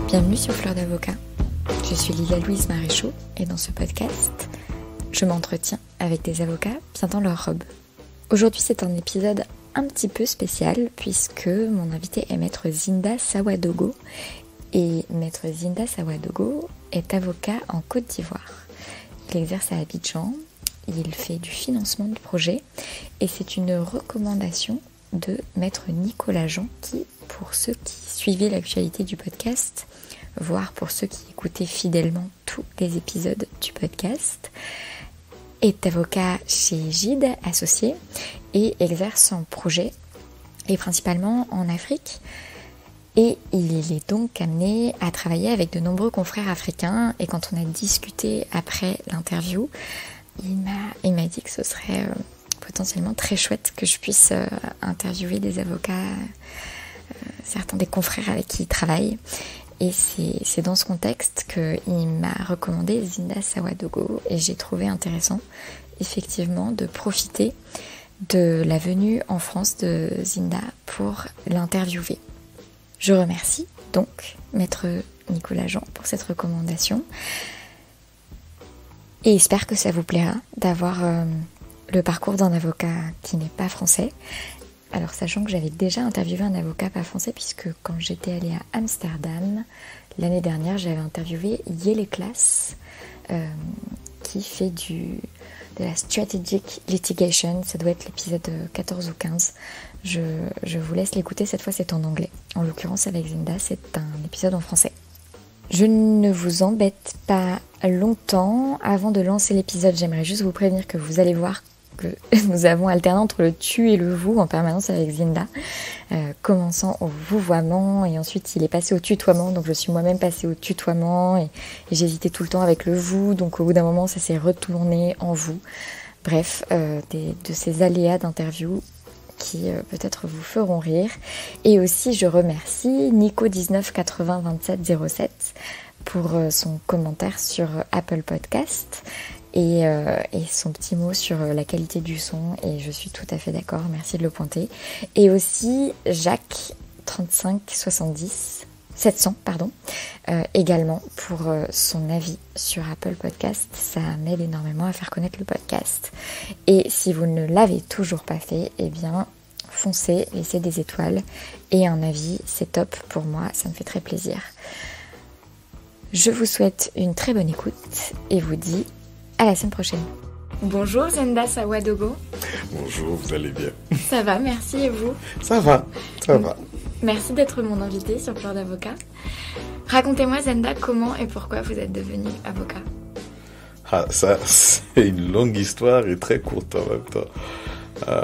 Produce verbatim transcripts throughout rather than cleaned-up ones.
Bienvenue sur Fleur d'Avocat. Je suis Lila-Louise Maréchaux et dans ce podcast, je m'entretiens avec des avocats bien dans leur robe. Aujourd'hui, c'est un épisode un petit peu spécial puisque mon invité est Maître Zinda Sawadogo et Maître Zinda Sawadogo est avocat en Côte d'Ivoire. Il exerce à Abidjan, il fait du financement de projets et c'est une recommandation de Maître Nicolas Jean qui, pour ceux qui suivaient l'actualité du podcast, voire pour ceux qui écoutaient fidèlement tous les épisodes du podcast, est avocat chez Gide Associés et exerce en projet, et principalement en Afrique. Et il est donc amené à travailler avec de nombreux confrères africains. Et quand on a discuté après l'interview, il m'a, il m'a dit que ce serait euh, potentiellement très chouette que je puisse euh, interviewer des avocats, euh, certains des confrères avec qui il travaille. Et c'est, c'est dans ce contexte qu'il m'a recommandé Zinda Sawadogo et j'ai trouvé intéressant effectivement de profiter de la venue en France de Zinda pour l'interviewer. Je remercie donc Maître Nicolas Jean pour cette recommandation et espère que ça vous plaira d'avoir euh, le parcours d'un avocat qui n'est pas français. Alors sachant que j'avais déjà interviewé un avocat pas français puisque quand j'étais allée à Amsterdam l'année dernière, j'avais interviewé Yele Class euh, qui fait du, de la strategic litigation, ça doit être l'épisode quatorze ou quinze. Je, je vous laisse l'écouter, cette fois c'est en anglais. En l'occurrence avec Zinda, c'est un épisode en français. Je ne vous embête pas longtemps. Avant de lancer l'épisode, j'aimerais juste vous prévenir que vous allez voir que nous avons alterné entre le tu et le vous en permanence avec Zinda, euh, commençant au vouvoiement et ensuite il est passé au tutoiement, donc je suis moi-même passée au tutoiement et, et j'hésitais tout le temps avec le vous, donc au bout d'un moment ça s'est retourné en vous. Bref, euh, des, de ces aléas d'interview qui euh, peut-être vous feront rire. Et aussi je remercie Nico dix-neuf quatre-vingts vingt-sept zéro sept pour euh, son commentaire sur Apple Podcast. Et, euh, et son petit mot sur la qualité du son, et je suis tout à fait d'accord, merci de le pointer. Et aussi Jacques trente-cinq soixante-dix sept cents pardon, euh, également pour euh, son avis sur Apple Podcast, ça m'aide énormément à faire connaître le podcast. Et si vous ne l'avez toujours pas fait, eh bien foncez, laissez des étoiles et un avis, c'est top pour moi, ça me fait très plaisir. Je vous souhaite une très bonne écoute et vous dis à la semaine prochaine. Bonjour Zinda Sawadogo. Bonjour, vous allez bien? Ça va, merci et vous? Ça va, ça va. Merci d'être mon invité sur Fleur d'Avocat. Racontez-moi Zinda, comment et pourquoi vous êtes devenu avocat? Ah, ça, c'est une longue histoire et très courte en même temps. Euh,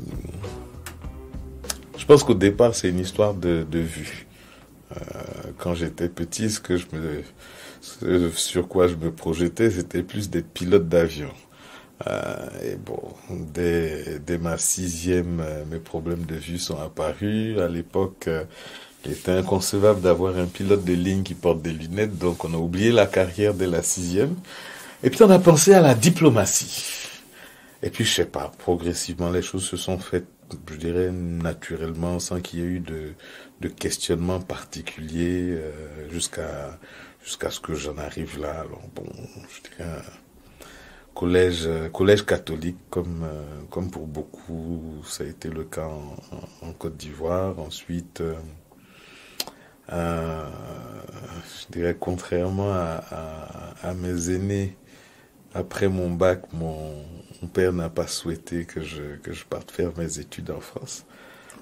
je pense qu'au départ, c'est une histoire de, de vue. Euh, quand j'étais petit, ce que je me... Ce sur quoi je me projetais, c'était plus d'être pilote d'avion. Euh, et bon, dès, dès ma sixième, euh, mes problèmes de vue sont apparus. À l'époque, euh, il était inconcevable d'avoir un pilote de ligne qui porte des lunettes, donc on a oublié la carrière dès la sixième. Et puis on a pensé à la diplomatie. Et puis je sais pas, progressivement les choses se sont faites, je dirais naturellement, sans qu'il y ait eu de, de questionnement particulier euh, jusqu'à jusqu'à ce que j'en arrive là. Alors bon, je dirais un collège, collège catholique, comme, euh, comme pour beaucoup, ça a été le cas en, en, en Côte d'Ivoire. Ensuite, euh, euh, je dirais contrairement à, à, à mes aînés, après mon bac, mon, mon père n'a pas souhaité que je, que je parte faire mes études en France. Pourquoi ?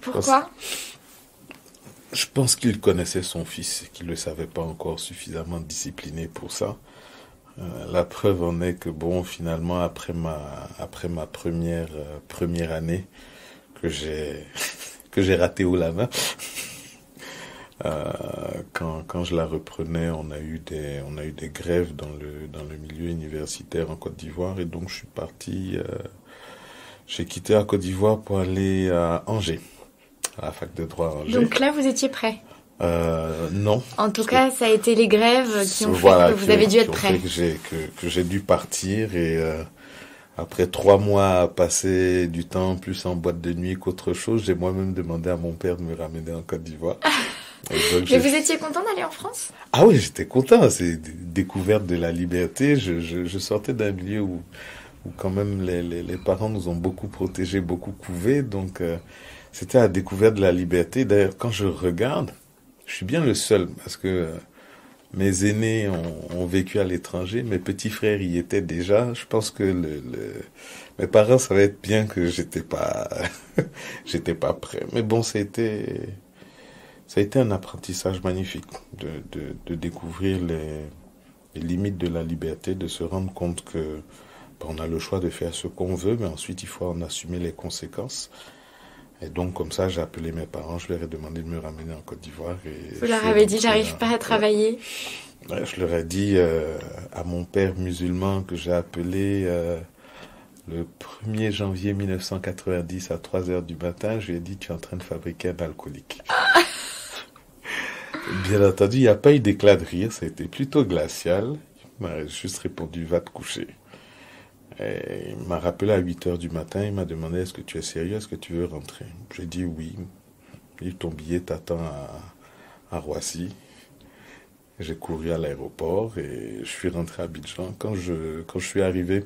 Je pense qu'il connaissait son fils et qu'il ne le savait pas encore suffisamment discipliné pour ça. Euh, la preuve en est que, bon, finalement, après ma, après ma première, euh, première année, que j'ai, que j'ai raté haut la main, euh, quand, quand je la reprenais, on a eu des, on a eu des grèves dans le, dans le milieu universitaire en Côte d'Ivoire et donc je suis parti, euh, j'ai quitté la Côte d'Ivoire pour aller à Angers. À la fac de droit à Angers. Donc là, vous étiez prêt? euh, Non. En tout cas, ça a été les grèves qui ont voilà, fait que vous qui, avez dû être qui prêt. Fait que, j'ai, que, que j'ai dû partir et euh, après trois mois à passer du temps plus en boîte de nuit qu'autre chose, j'ai moi-même demandé à mon père de me ramener en Côte d'Ivoire. Donc, Mais vous étiez content d'aller en France? Ah oui, j'étais content. C'est découverte de la liberté. Je, je, je sortais d'un milieu où, où quand même les, les, les parents nous ont beaucoup protégés, beaucoup couvés. Donc euh, c'était la découverte de la liberté. D'ailleurs, quand je regarde, je suis bien le seul parce que euh, mes aînés ont, ont vécu à l'étranger, mes petits frères y étaient déjà. Je pense que le, le, mes parents savaient bien que j'étais pas, j'étais pas prêt. Mais bon, c'était, ça a été un apprentissage magnifique de, de, de découvrir les, les limites de la liberté, de se rendre compte que ben, on a le choix de faire ce qu'on veut, mais ensuite il faut en assumer les conséquences. Et donc, comme ça, j'ai appelé mes parents, je leur ai demandé de me ramener en Côte d'Ivoire. Et vous leur avez dit, j'arrive pas à travailler. Ouais, je leur ai dit euh, à mon père musulman que j'ai appelé euh, le premier janvier mille neuf cent quatre-vingt-dix à trois heures du matin. Je lui ai dit, tu es en train de fabriquer un alcoolique. Bien entendu, il n'y a pas eu d'éclat de rire, ça a été plutôt glacial. Il m'a juste répondu, va te coucher. Et il m'a rappelé à huit heures du matin, il m'a demandé, est-ce que tu es sérieux, est-ce que tu veux rentrer? J'ai dit oui. Il dit, ton billet t'attend à, à Roissy. J'ai couru à l'aéroport et je suis rentré à Abidjan. Quand je, quand je suis arrivé,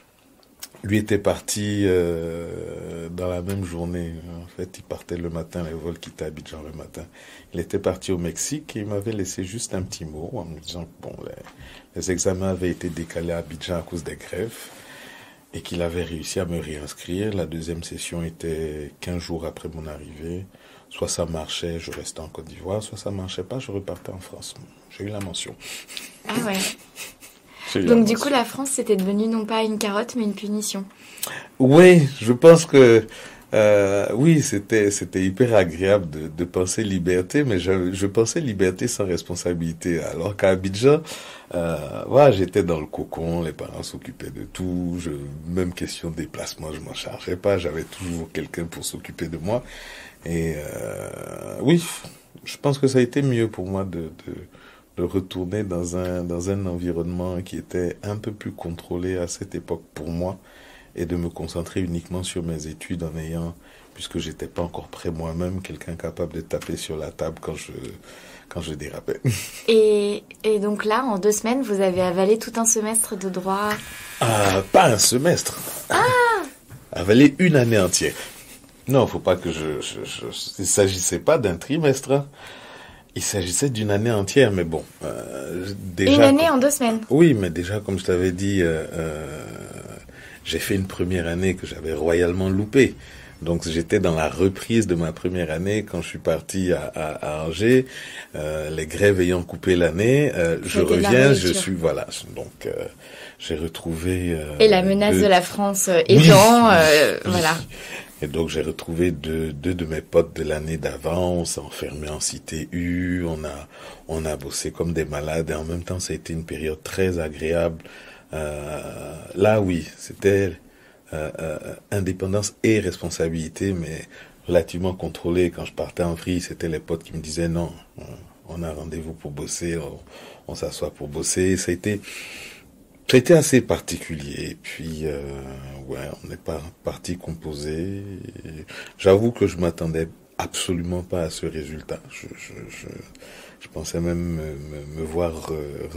lui était parti euh, dans la même journée. En fait, il partait le matin, les vols quittaient Abidjan le matin. Il était parti au Mexique et il m'avait laissé juste un petit mot en me disant que bon, les, les examens avaient été décalés à Abidjan à cause des grèves et qu'il avait réussi à me réinscrire. La deuxième session était quinze jours après mon arrivée. Soit ça marchait, je restais en Côte d'Ivoire, soit ça marchait pas, je repartais en France. J'ai eu la mention. Ah ouais. Donc du coup, la France, c'était devenu non pas une carotte, mais une punition. Oui, je pense que euh, oui, c'était c'était hyper agréable de, de penser liberté, mais je, je pensais liberté sans responsabilité. Alors qu'à Abidjan, euh, voilà, j'étais dans le cocon, les parents s'occupaient de tout, je, même question de déplacement, je m'en chargeais pas, j'avais toujours quelqu'un pour s'occuper de moi. Et euh, oui, je pense que ça a été mieux pour moi de, de, de retourner dans un, dans un environnement qui était un peu plus contrôlé à cette époque pour moi et de me concentrer uniquement sur mes études en ayant, puisque j'étais pas encore prêt moi-même, quelqu'un capable de taper sur la table quand je, quand je dérapais. Et, et donc là, en deux semaines, vous avez avalé tout un semestre de droit? Ah, pas un semestre. Ah! Avalé une année entière. Non, faut pas que je, je, je il s'agissait pas d'un trimestre. Hein. Il s'agissait d'une année entière, mais bon. Euh, déjà, une année comme, en deux semaines. Oui, mais déjà, comme je t'avais dit, euh, euh, j'ai fait une première année que j'avais royalement loupée. Donc j'étais dans la reprise de ma première année quand je suis parti à, à, à Angers, euh, les grèves ayant coupé l'année, euh, je reviens, je suis voilà, donc euh, j'ai retrouvé euh, et la menace deux... de la France aidant, oui. euh, oui. Voilà. Et donc j'ai retrouvé deux, deux de mes potes de l'année d'avant, on s'est enfermés en cité U, on a on a bossé comme des malades et en même temps ça a été une période très agréable. Euh, là oui, c'était euh, euh, indépendance et responsabilité, mais relativement contrôlée. Quand je partais en vrille, c'était les potes qui me disaient non, on a rendez-vous pour bosser, on, on s'assoit pour bosser. Ça a été Ça a été assez particulier. Et puis, euh, ouais, on n'est pas parti composé. J'avoue que je m'attendais absolument pas à ce résultat. Je, je, je, je pensais même me, me, me voir euh,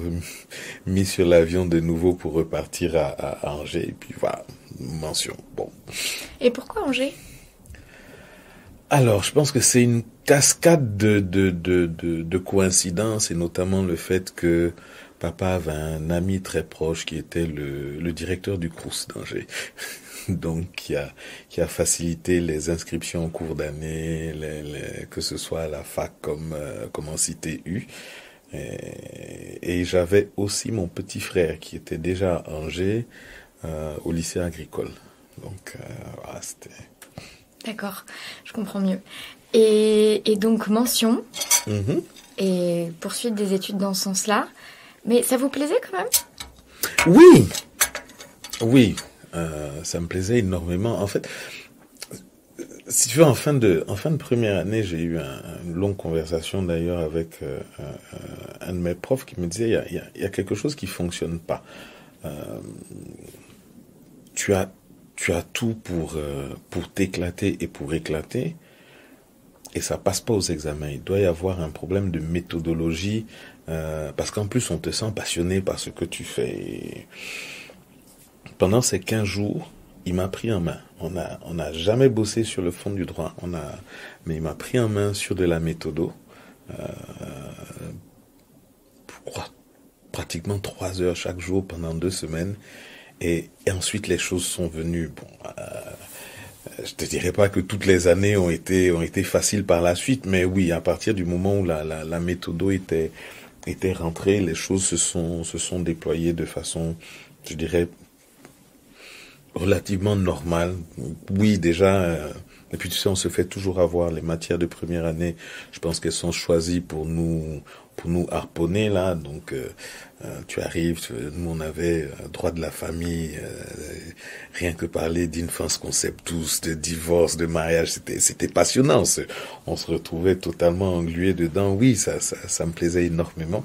mis sur l'avion de nouveau pour repartir à, à, à Angers. Et puis voilà, mention. Bon. Et pourquoi Angers? Alors, je pense que c'est une cascade de, de, de, de, de coïncidences et notamment le fait que papa avait un ami très proche qui était le, le directeur du Crous d'Angers, donc qui a qui a facilité les inscriptions en cours d'année, les, les, que ce soit à la fac comme euh, comme en cité U. Et, et j'avais aussi mon petit frère qui était déjà à Angers euh, au lycée agricole. Donc euh, voilà, c'était. D'accord, je comprends mieux. Et, et donc mention Mm-hmm. et poursuite des études dans ce sens-là. Mais ça vous plaisait quand même? Oui, oui, euh, ça me plaisait énormément. En fait, si tu veux, en fin de, en fin de première année, j'ai eu un, une longue conversation d'ailleurs avec euh, un, un de mes profs qui me disait il y a, il y a, il y a quelque chose qui fonctionne pas. Euh, tu as, tu as tout pour euh, pour t'éclater et pour éclater. et ça passe pas aux examens. Il doit y avoir un problème de méthodologie, euh, parce qu'en plus on te sent passionné par ce que tu fais. Et pendant ces quinze jours, il m'a pris en main. On a, on n'a jamais bossé sur le fond du droit, on a, mais il m'a pris en main sur de la méthodo. Euh, je crois, pratiquement trois heures chaque jour pendant deux semaines. Et, et ensuite, les choses sont venues. Bon, euh, je te dirais pas que toutes les années ont été ont été faciles par la suite, mais oui, à partir du moment où la la, la méthode était était rentrée, les choses se sont se sont déployées de façon, je dirais, relativement normale. Oui, déjà. Euh, et puis tu sais, on se fait toujours avoir les matières de première année. Je pense qu'elles sont choisies pour nous pour nous harponner là. Donc euh, euh, tu arrives, tu, nous on avait euh, droit de la famille, euh, rien que parler d'infance conceptus, de divorce, de mariage, c'était c'était passionnant. On se, on se retrouvait totalement englué dedans. Oui, ça ça ça me plaisait énormément.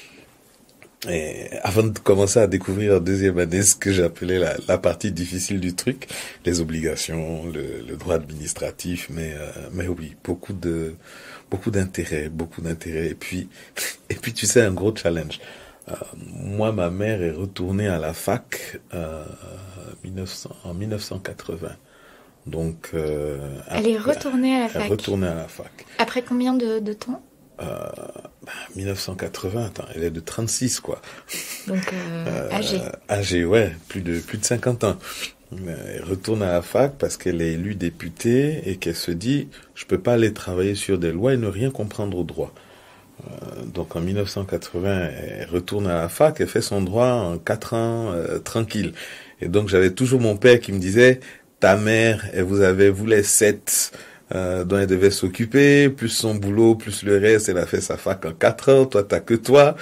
Et avant de commencer à découvrir en deuxième année ce que j'appelais la, la partie difficile du truc, les obligations, le, le droit administratif, mais euh, mais oui, beaucoup de beaucoup d'intérêt, beaucoup d'intérêt. Et puis et puis tu sais, un gros challenge. Euh, moi, ma mère est retournée à la fac euh, mille neuf cents, en mille neuf cent quatre-vingts. Donc euh, elle est retournée à la fac. Elle est retournée à la fac. Après combien de, de temps? Euh, bah, mille neuf cent quatre-vingts, attends, elle est de trente-six, quoi. Donc, euh, âgée. Euh, âgée, ouais, plus de, plus de cinquante ans. Elle retourne à la fac parce qu'elle est élue députée et qu'elle se dit, je peux pas aller travailler sur des lois et ne rien comprendre au droit. Euh, donc en mille neuf cent quatre-vingts, elle retourne à la fac, elle fait son droit en quatre ans, euh, tranquille. Et donc j'avais toujours mon père qui me disait, ta mère, elle vous avait, vous les sept, Euh, dont elle devait s'occuper, plus son boulot, plus le reste, elle a fait sa fac en quatre ans, toi t'as que toi,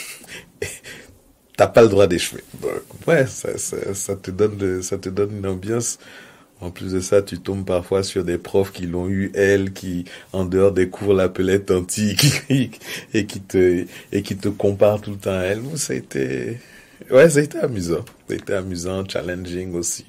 t'as pas le droit d'échouer. Donc, ouais, ça, ça, ça te donne de, ça te donne une ambiance. En plus de ça, tu tombes parfois sur des profs qui l'ont eu, elle, qui, en dehors des cours, l'appelaient tanti, qui, et qui te, et qui te comparent tout le temps à elle. Ça a été, ouais, ça a été amusant. Ça a été amusant, challenging aussi.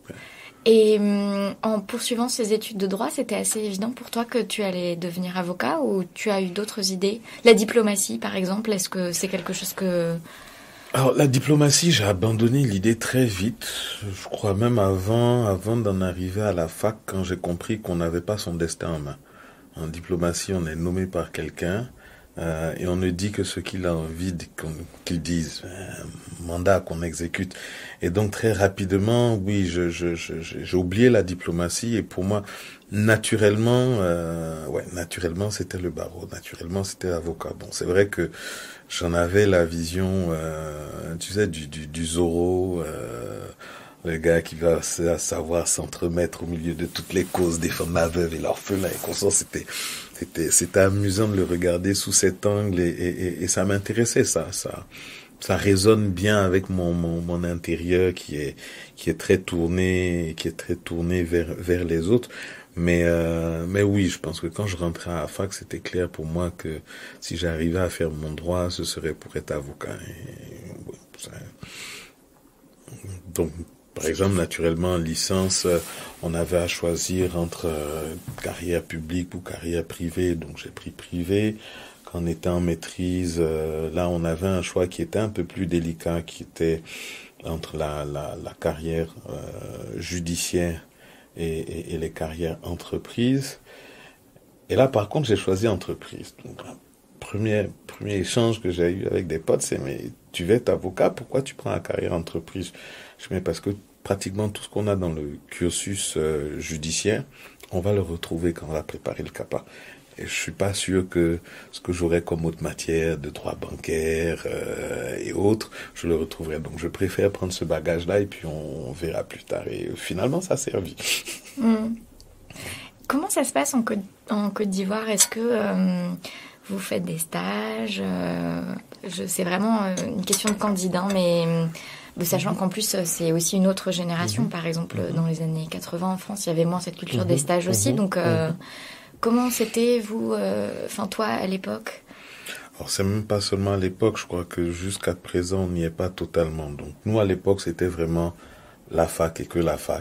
Et en poursuivant ces études de droit, c'était assez évident pour toi que tu allais devenir avocat ou tu as eu d'autres idées? La diplomatie, par exemple, est-ce que c'est quelque chose que... Alors, la diplomatie, j'ai abandonné l'idée très vite. Je crois même avant, avant d'en arriver à la fac, quand j'ai compris qu'on n'avait pas son destin en main. En diplomatie, on est nommé par quelqu'un euh, et on ne dit que ce qu'il a envie de, qu'il dise. Un mandat qu'on exécute. Et donc, très rapidement, oui, je, je, je, j'ai oublié la diplomatie et pour moi, naturellement, euh, ouais, naturellement, c'était le barreau. Naturellement, c'était l'avocat. Bon, c'est vrai que j'en avais la vision, euh, tu sais, du, du, du Zorro, euh, le gars qui va savoir s'entremettre au milieu de toutes les causes, défendre la veuve et l'orphelin et consort. C'était, c'était, c'était amusant de le regarder sous cet angle et, et, et ça m'intéressait, ça, ça, ça résonne bien avec mon, mon, mon intérieur qui est, qui est très tourné, qui est très tourné vers, vers les autres. Mais euh, mais oui, je pense que quand je rentrais à la fac, c'était clair pour moi que si j'arrivais à faire mon droit, ce serait pour être avocat. Et, ouais, ça... Donc, par exemple, naturellement, en licence, on avait à choisir entre euh, carrière publique ou carrière privée. Donc, j'ai pris privé. Quand on était en maîtrise, euh, là, on avait un choix qui était un peu plus délicat, qui était entre la la, la carrière euh, judiciaire Et, et, et les carrières entreprises. Et là, par contre, j'ai choisi entreprise. Donc, premier, premier échange que j'ai eu avec des potes, c'est, mais tu veux être avocat, pourquoi tu prends la carrière entreprise? Je dis, mais parce que pratiquement tout ce qu'on a dans le cursus euh, judiciaire, on va le retrouver quand on va préparer le CAPA. Et je suis pas sûr que ce que j'aurais comme autre matière de droit bancaire euh, et autres, je le retrouverai. Donc, je préfère prendre ce bagage-là et puis on, on verra plus tard. Et finalement, ça a servi. Mmh. Comment ça se passe en Côte, en Côte d'Ivoire? Est-ce que euh, vous faites des stages euh, je, C'est vraiment euh, une question de candidat, mais euh, sachant mmh. qu'en plus, c'est aussi une autre génération. Mmh. Par exemple, mmh. dans les années quatre-vingts, en France, il y avait moins cette culture mmh. des stages aussi. Mmh. Donc... Euh, mmh. Comment c'était, vous, enfin euh, toi, à l'époque? Alors, c'est même pas seulement à l'époque, je crois que jusqu'à présent, on n'y est pas totalement. Donc, nous, à l'époque, c'était vraiment la fac et que la fac.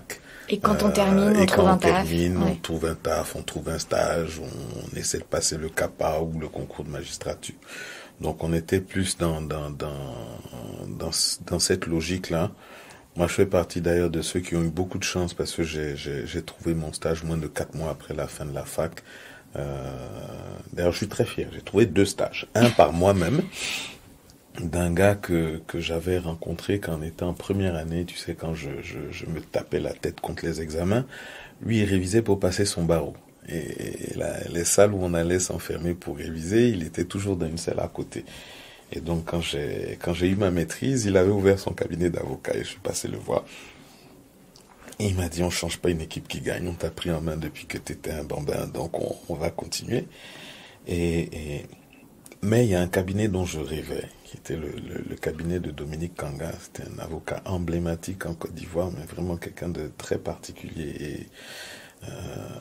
Et quand on termine, on et trouve quand un on taf. termine, Ouais. on trouve un taf, on trouve un stage, on, on essaie de passer le CAPA ou le concours de magistrature. Donc on était plus dans dans dans dans, dans cette logique-là. Moi, je fais partie d'ailleurs de ceux qui ont eu beaucoup de chance parce que j'ai j'ai, j'ai trouvé mon stage moins de quatre mois après la fin de la fac. Euh, d'ailleurs, je suis très fier. J'ai trouvé deux stages, un par moi-même, d'un gars que que j'avais rencontré quand on était en première année, tu sais, quand je je je me tapais la tête contre les examens. Lui, il révisait pour passer son barreau. Et la, les salles où on allait s'enfermer pour réviser, il était toujours dans une salle à côté. Et donc quand j'ai quand j'ai eu ma maîtrise, il avait ouvert son cabinet d'avocat et je suis passé le voir. Et il m'a dit, on change pas une équipe qui gagne, on t'a pris en main depuis que tu étais un bambin, donc on, on va continuer. Et, et mais il y a un cabinet dont je rêvais, qui était le, le, le cabinet de Dominique Kanga. C'était un avocat emblématique en Côte d'Ivoire, mais vraiment quelqu'un de très particulier. Et euh,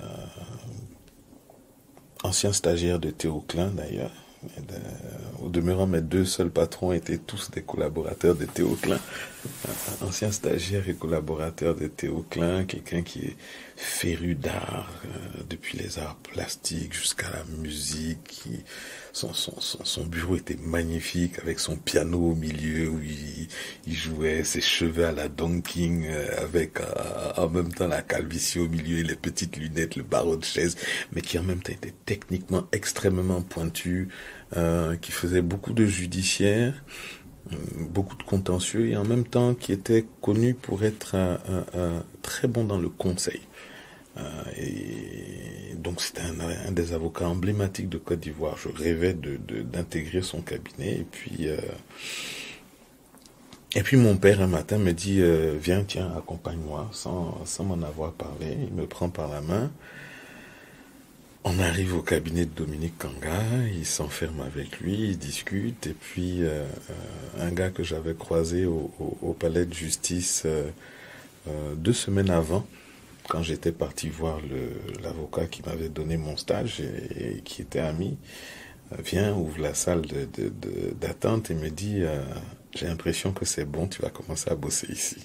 ancien stagiaire de Théo Klein d'ailleurs. De, au demeurant, mes deux seuls patrons étaient tous des collaborateurs de Théo Klein. Ancien stagiaire et collaborateur de Théo Klein, quelqu'un qui est féru d'art, euh, depuis les arts plastiques jusqu'à la musique. Qui, son, son, son, son bureau était magnifique avec son piano au milieu où il, il jouait ses cheveux à la Don King euh, avec euh, en même temps la calvitie au milieu et les petites lunettes, le barreau de chaise, mais qui en même temps était techniquement extrêmement pointu, euh, qui faisait beaucoup de judiciaire, beaucoup de contentieux et en même temps qui était connu pour être un, un, un très bon dans le conseil. Euh, et donc c'était un, un des avocats emblématiques de Côte d'Ivoire. Je rêvais de, de, d'intégrer son cabinet et puis euh, et puis mon père un matin me dit euh, viens, tiens, accompagne-moi, sans, sans m'en avoir parlé. Il me prend par la main. On arrive au cabinet de Dominique Kanga, il s'enferme avec lui, il discute, et puis euh, un gars que j'avais croisé au, au, au palais de justice euh, euh, deux semaines avant, quand j'étais parti voir le, l'avocat qui m'avait donné mon stage et, et qui était ami, euh, vient, ouvre la salle de, de, de, d'attente et me dit euh, j'ai l'impression que c'est bon, tu vas commencer à bosser ici.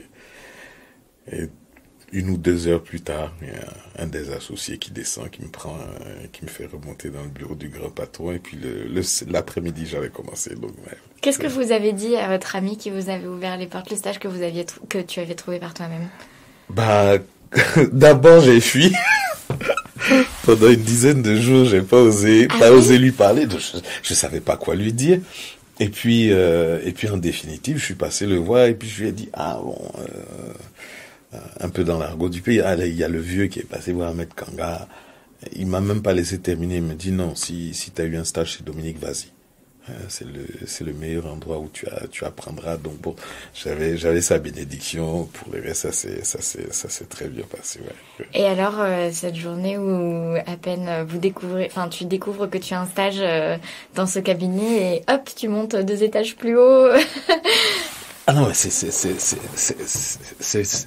Et, et une ou deux heures plus tard, il y a un des associés qui descend, qui me prend, euh, qui me fait remonter dans le bureau du grand patron. Et puis le, le, l'après-midi, j'avais commencé. Donc, ouais. Qu'est-ce que vous avez dit à votre ami qui vous avait ouvert les portes, le stage que vous aviez que tu avais trouvé par toi-même? Bah, d'abord j'ai fui. Pendant une dizaine de jours, j'ai pas osé, ah pas oui? osé lui parler. De, je, je savais pas quoi lui dire. Et puis, euh, et puis en définitive, je suis passé le voir et puis je lui ai dit ah bon. Euh, un peu dans l'argot du pays, ah, il y a le vieux qui est passé voir Ahmed Kanga, il m'a même pas laissé terminer, il me dit non, si, si tu as eu un stage chez Dominique, vas-y. C'est le, c'est le meilleur endroit où tu, as, tu apprendras. Donc bon, j'avais, j'avais sa bénédiction, pour le reste, ça s'est, ça s'est, ça s'est très bien passé. Ouais. Et alors, euh, cette journée où à peine vous découvrez, enfin tu découvres que tu as un stage euh, dans ce cabinet et hop, tu montes deux étages plus haut. Ah non, mais c'est, c'est, c'est, c'est, c'est, c'est, c'est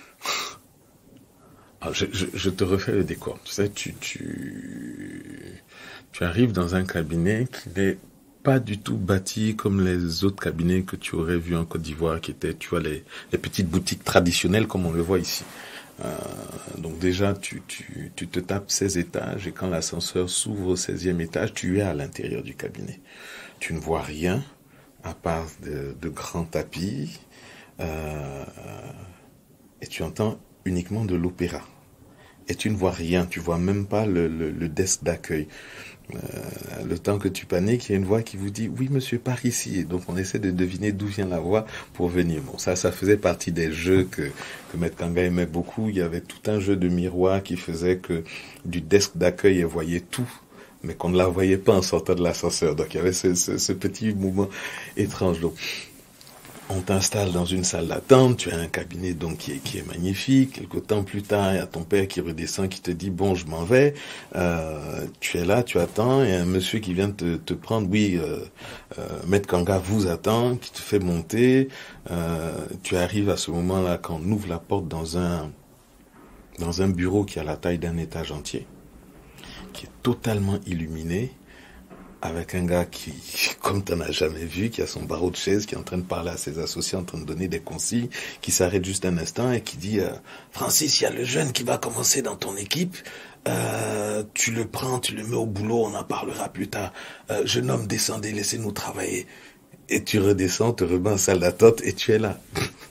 Alors, je, je, je te refais le décor. Tu sais, tu, tu, tu arrives dans un cabinet qui n'est pas du tout bâti comme les autres cabinets que tu aurais vus en Côte d'Ivoire, qui étaient, tu vois, les, les petites boutiques traditionnelles comme on le voit ici. Euh, donc déjà, tu, tu, tu te tapes seize étages et quand l'ascenseur s'ouvre au seizième étage, tu es à l'intérieur du cabinet. Tu ne vois rien à part de, de grands tapis euh, et tu entends uniquement de l'opéra. Et tu ne vois rien, tu vois même pas le, le, le desk d'accueil. Euh, le temps que tu paniques, il y a une voix qui vous dit « Oui, monsieur, par ici ». Et donc, on essaie de deviner d'où vient la voix pour venir. Bon, ça, ça faisait partie des jeux que, que Maître Kanga aimait beaucoup. Il y avait tout un jeu de miroir qui faisait que du desk d'accueil, elle voyait tout, mais qu'on ne la voyait pas en sortant de l'ascenseur. Donc, il y avait ce, ce, ce petit mouvement étrange. Donc, on t'installe dans une salle d'attente, tu as un cabinet donc qui est, qui est magnifique. Quelque temps plus tard, il y a ton père qui redescend, qui te dit bon, je m'en vais. Euh, tu es là, tu attends, et un monsieur qui vient te, te prendre, oui, euh, euh, Maître Kanga vous attend, qui te fait monter. Euh, tu arrives à ce moment-là quand on ouvre la porte dans un dans un bureau qui a la taille d'un étage entier, qui est totalement illuminé. avec un gars qui, comme tu n'en as jamais vu, qui a son barreau de chaise, qui est en train de parler à ses associés, en train de donner des consignes, qui s'arrête juste un instant et qui dit euh, « Francis, il y a le jeune qui va commencer dans ton équipe, euh, tu le prends, tu le mets au boulot, on en parlera plus tard. Euh, jeune homme, descendez, laissez-nous travailler. » Et tu redescends, te remets en salle d'attente et tu es là.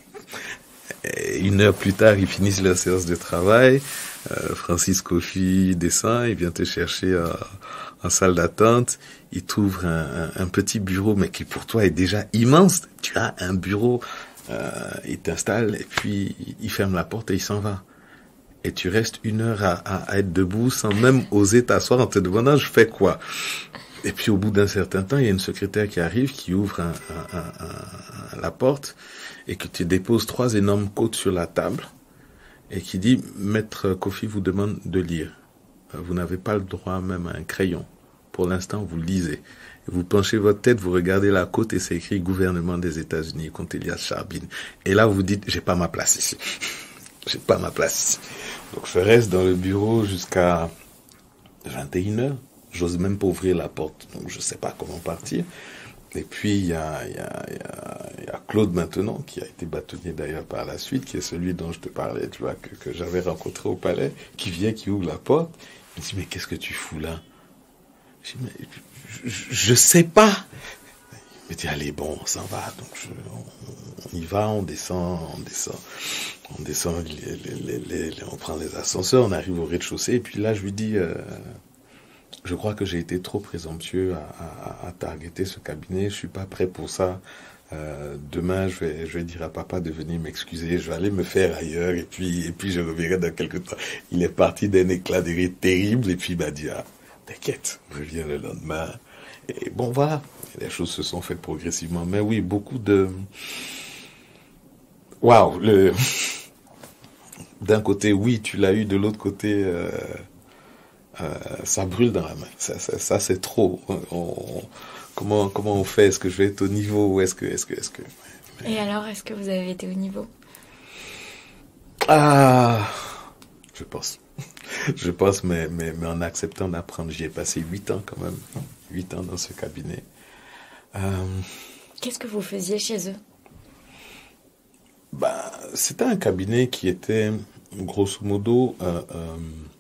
Et une heure plus tard, ils finissent leur séance de travail. Euh, Francis Kofi descend, il vient te chercher euh, en salle d'attente. Il t'ouvre un, un, un petit bureau, mais qui pour toi est déjà immense. Tu as un bureau, euh, il t'installe et puis il ferme la porte et il s'en va. Et tu restes une heure à, à, à être debout sans même oser t'asseoir en te demandant je fais quoi. Et puis au bout d'un certain temps, il y a une secrétaire qui arrive, qui ouvre un, un, un, un, la porte et qui te dépose trois énormes côtes sur la table et qui dit « Maître Kofi vous demande de lire. Vous n'avez pas le droit même à un crayon. Pour l'instant, vous lisez. Vous penchez votre tête, vous regardez la côte et c'est écrit « Gouvernement des États-Unis, comte Elias Charbin ». Et là, vous dites « J'ai pas ma place ici. J'ai pas ma place ici. » Donc je reste dans le bureau jusqu'à vingt et une heures. J'ose même pas ouvrir la porte, donc je sais pas comment partir. Et puis, il y a, il y a, il y a, il y a Claude maintenant, qui a été bâtonnier d'ailleurs par la suite, qui est celui dont je te parlais, tu vois, que, que j'avais rencontré au palais, qui vient, qui ouvre la porte. Il me dit, mais qu'est-ce que tu fous là? Je dis, mais je, je, je sais pas. Il me dit, allez, bon, on s'en va. Donc, je, on, on y va, on descend, on descend, on descend, les, les, les, les, on prend les ascenseurs, on arrive au rez-de-chaussée, et puis là, je lui dis, euh, je crois que j'ai été trop présomptueux à, à, à targeter ce cabinet. Je suis pas prêt pour ça. Euh, demain, je vais, je vais dire à papa de venir m'excuser. Je vais aller me faire ailleurs et puis, et puis je reviendrai dans quelques temps. Il est parti d'un éclat de rire terrible et puis il m'a dit ah, t'inquiète, je viens le lendemain. Et bon voilà, les choses se sont faites progressivement. Mais oui, beaucoup de waouh. Le d'un côté, oui, tu l'as eu. De l'autre côté. Euh... Euh, ça brûle dans la main. Ça, ça, ça c'est trop. On, on, comment, comment on fait? Est-ce que je vais être au niveau ou est-ce que, est-ce que, est-ce que. Mais... Et alors, est-ce que vous avez été au niveau? Ah, je pense. Je pense, mais, mais, mais en acceptant d'apprendre. J'y ai passé huit ans quand même. Huit ans dans ce cabinet. Euh... Qu'est-ce que vous faisiez chez eux? Bah, c'était un cabinet qui était, grosso modo, euh, euh,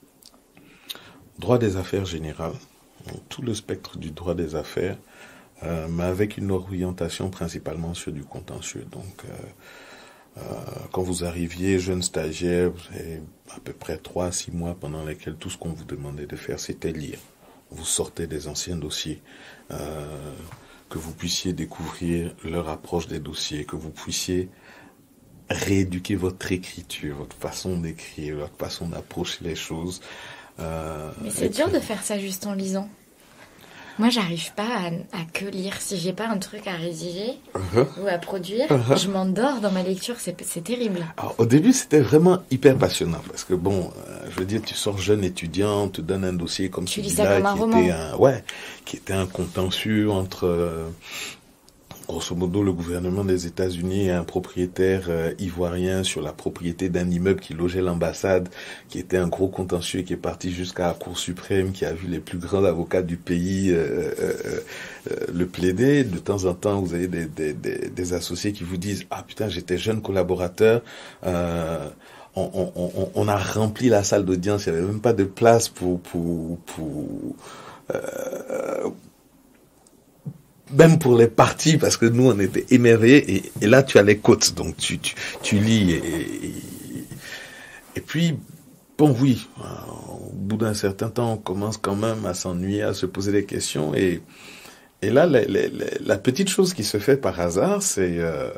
droit des affaires générales, tout le spectre du droit des affaires, euh, mais avec une orientation principalement sur du contentieux. Donc, euh, euh, quand vous arriviez jeune stagiaire, vous avez à peu près trois à six mois pendant lesquels tout ce qu'on vous demandait de faire, c'était lire. Vous sortez des anciens dossiers, euh, que vous puissiez découvrir leur approche des dossiers, que vous puissiez rééduquer votre écriture, votre façon d'écrire, votre façon d'approcher les choses. Euh, Mais c'est dur de faire ça juste en lisant. Moi, j'arrive pas à, à que lire. Si j'ai pas un truc à rédiger uh-huh. ou à produire, uh-huh. je m'endors dans ma lecture. C'est, c'est terrible. Alors, au début, c'était vraiment hyper passionnant parce que bon, euh, je veux dire, tu sors jeune étudiant, on te donne un dossier comme tu celui-là, lis ça comme un qui roman. était un, ouais, qui était un contentieux entre. Euh, Grosso modo, le gouvernement des États-Unis est un propriétaire euh, ivoirien sur la propriété d'un immeuble qui logeait l'ambassade, qui était un gros contentieux, qui est parti jusqu'à la Cour suprême, qui a vu les plus grands avocats du pays euh, euh, euh, le plaider. De temps en temps, vous avez des, des, des, des associés qui vous disent « Ah putain, j'étais jeune collaborateur, euh, on, on, on, on a rempli la salle d'audience, il n'y avait même pas de place pour... pour, pour euh, même pour les parties, parce que nous, on était émerveillés, et, et là, tu as les côtes, donc tu, tu, tu lis, et, et, et puis, bon, oui, au bout d'un certain temps, on commence quand même à s'ennuyer, à se poser des questions, et, et là, la, la, la petite chose qui se fait par hasard, c'est, euh,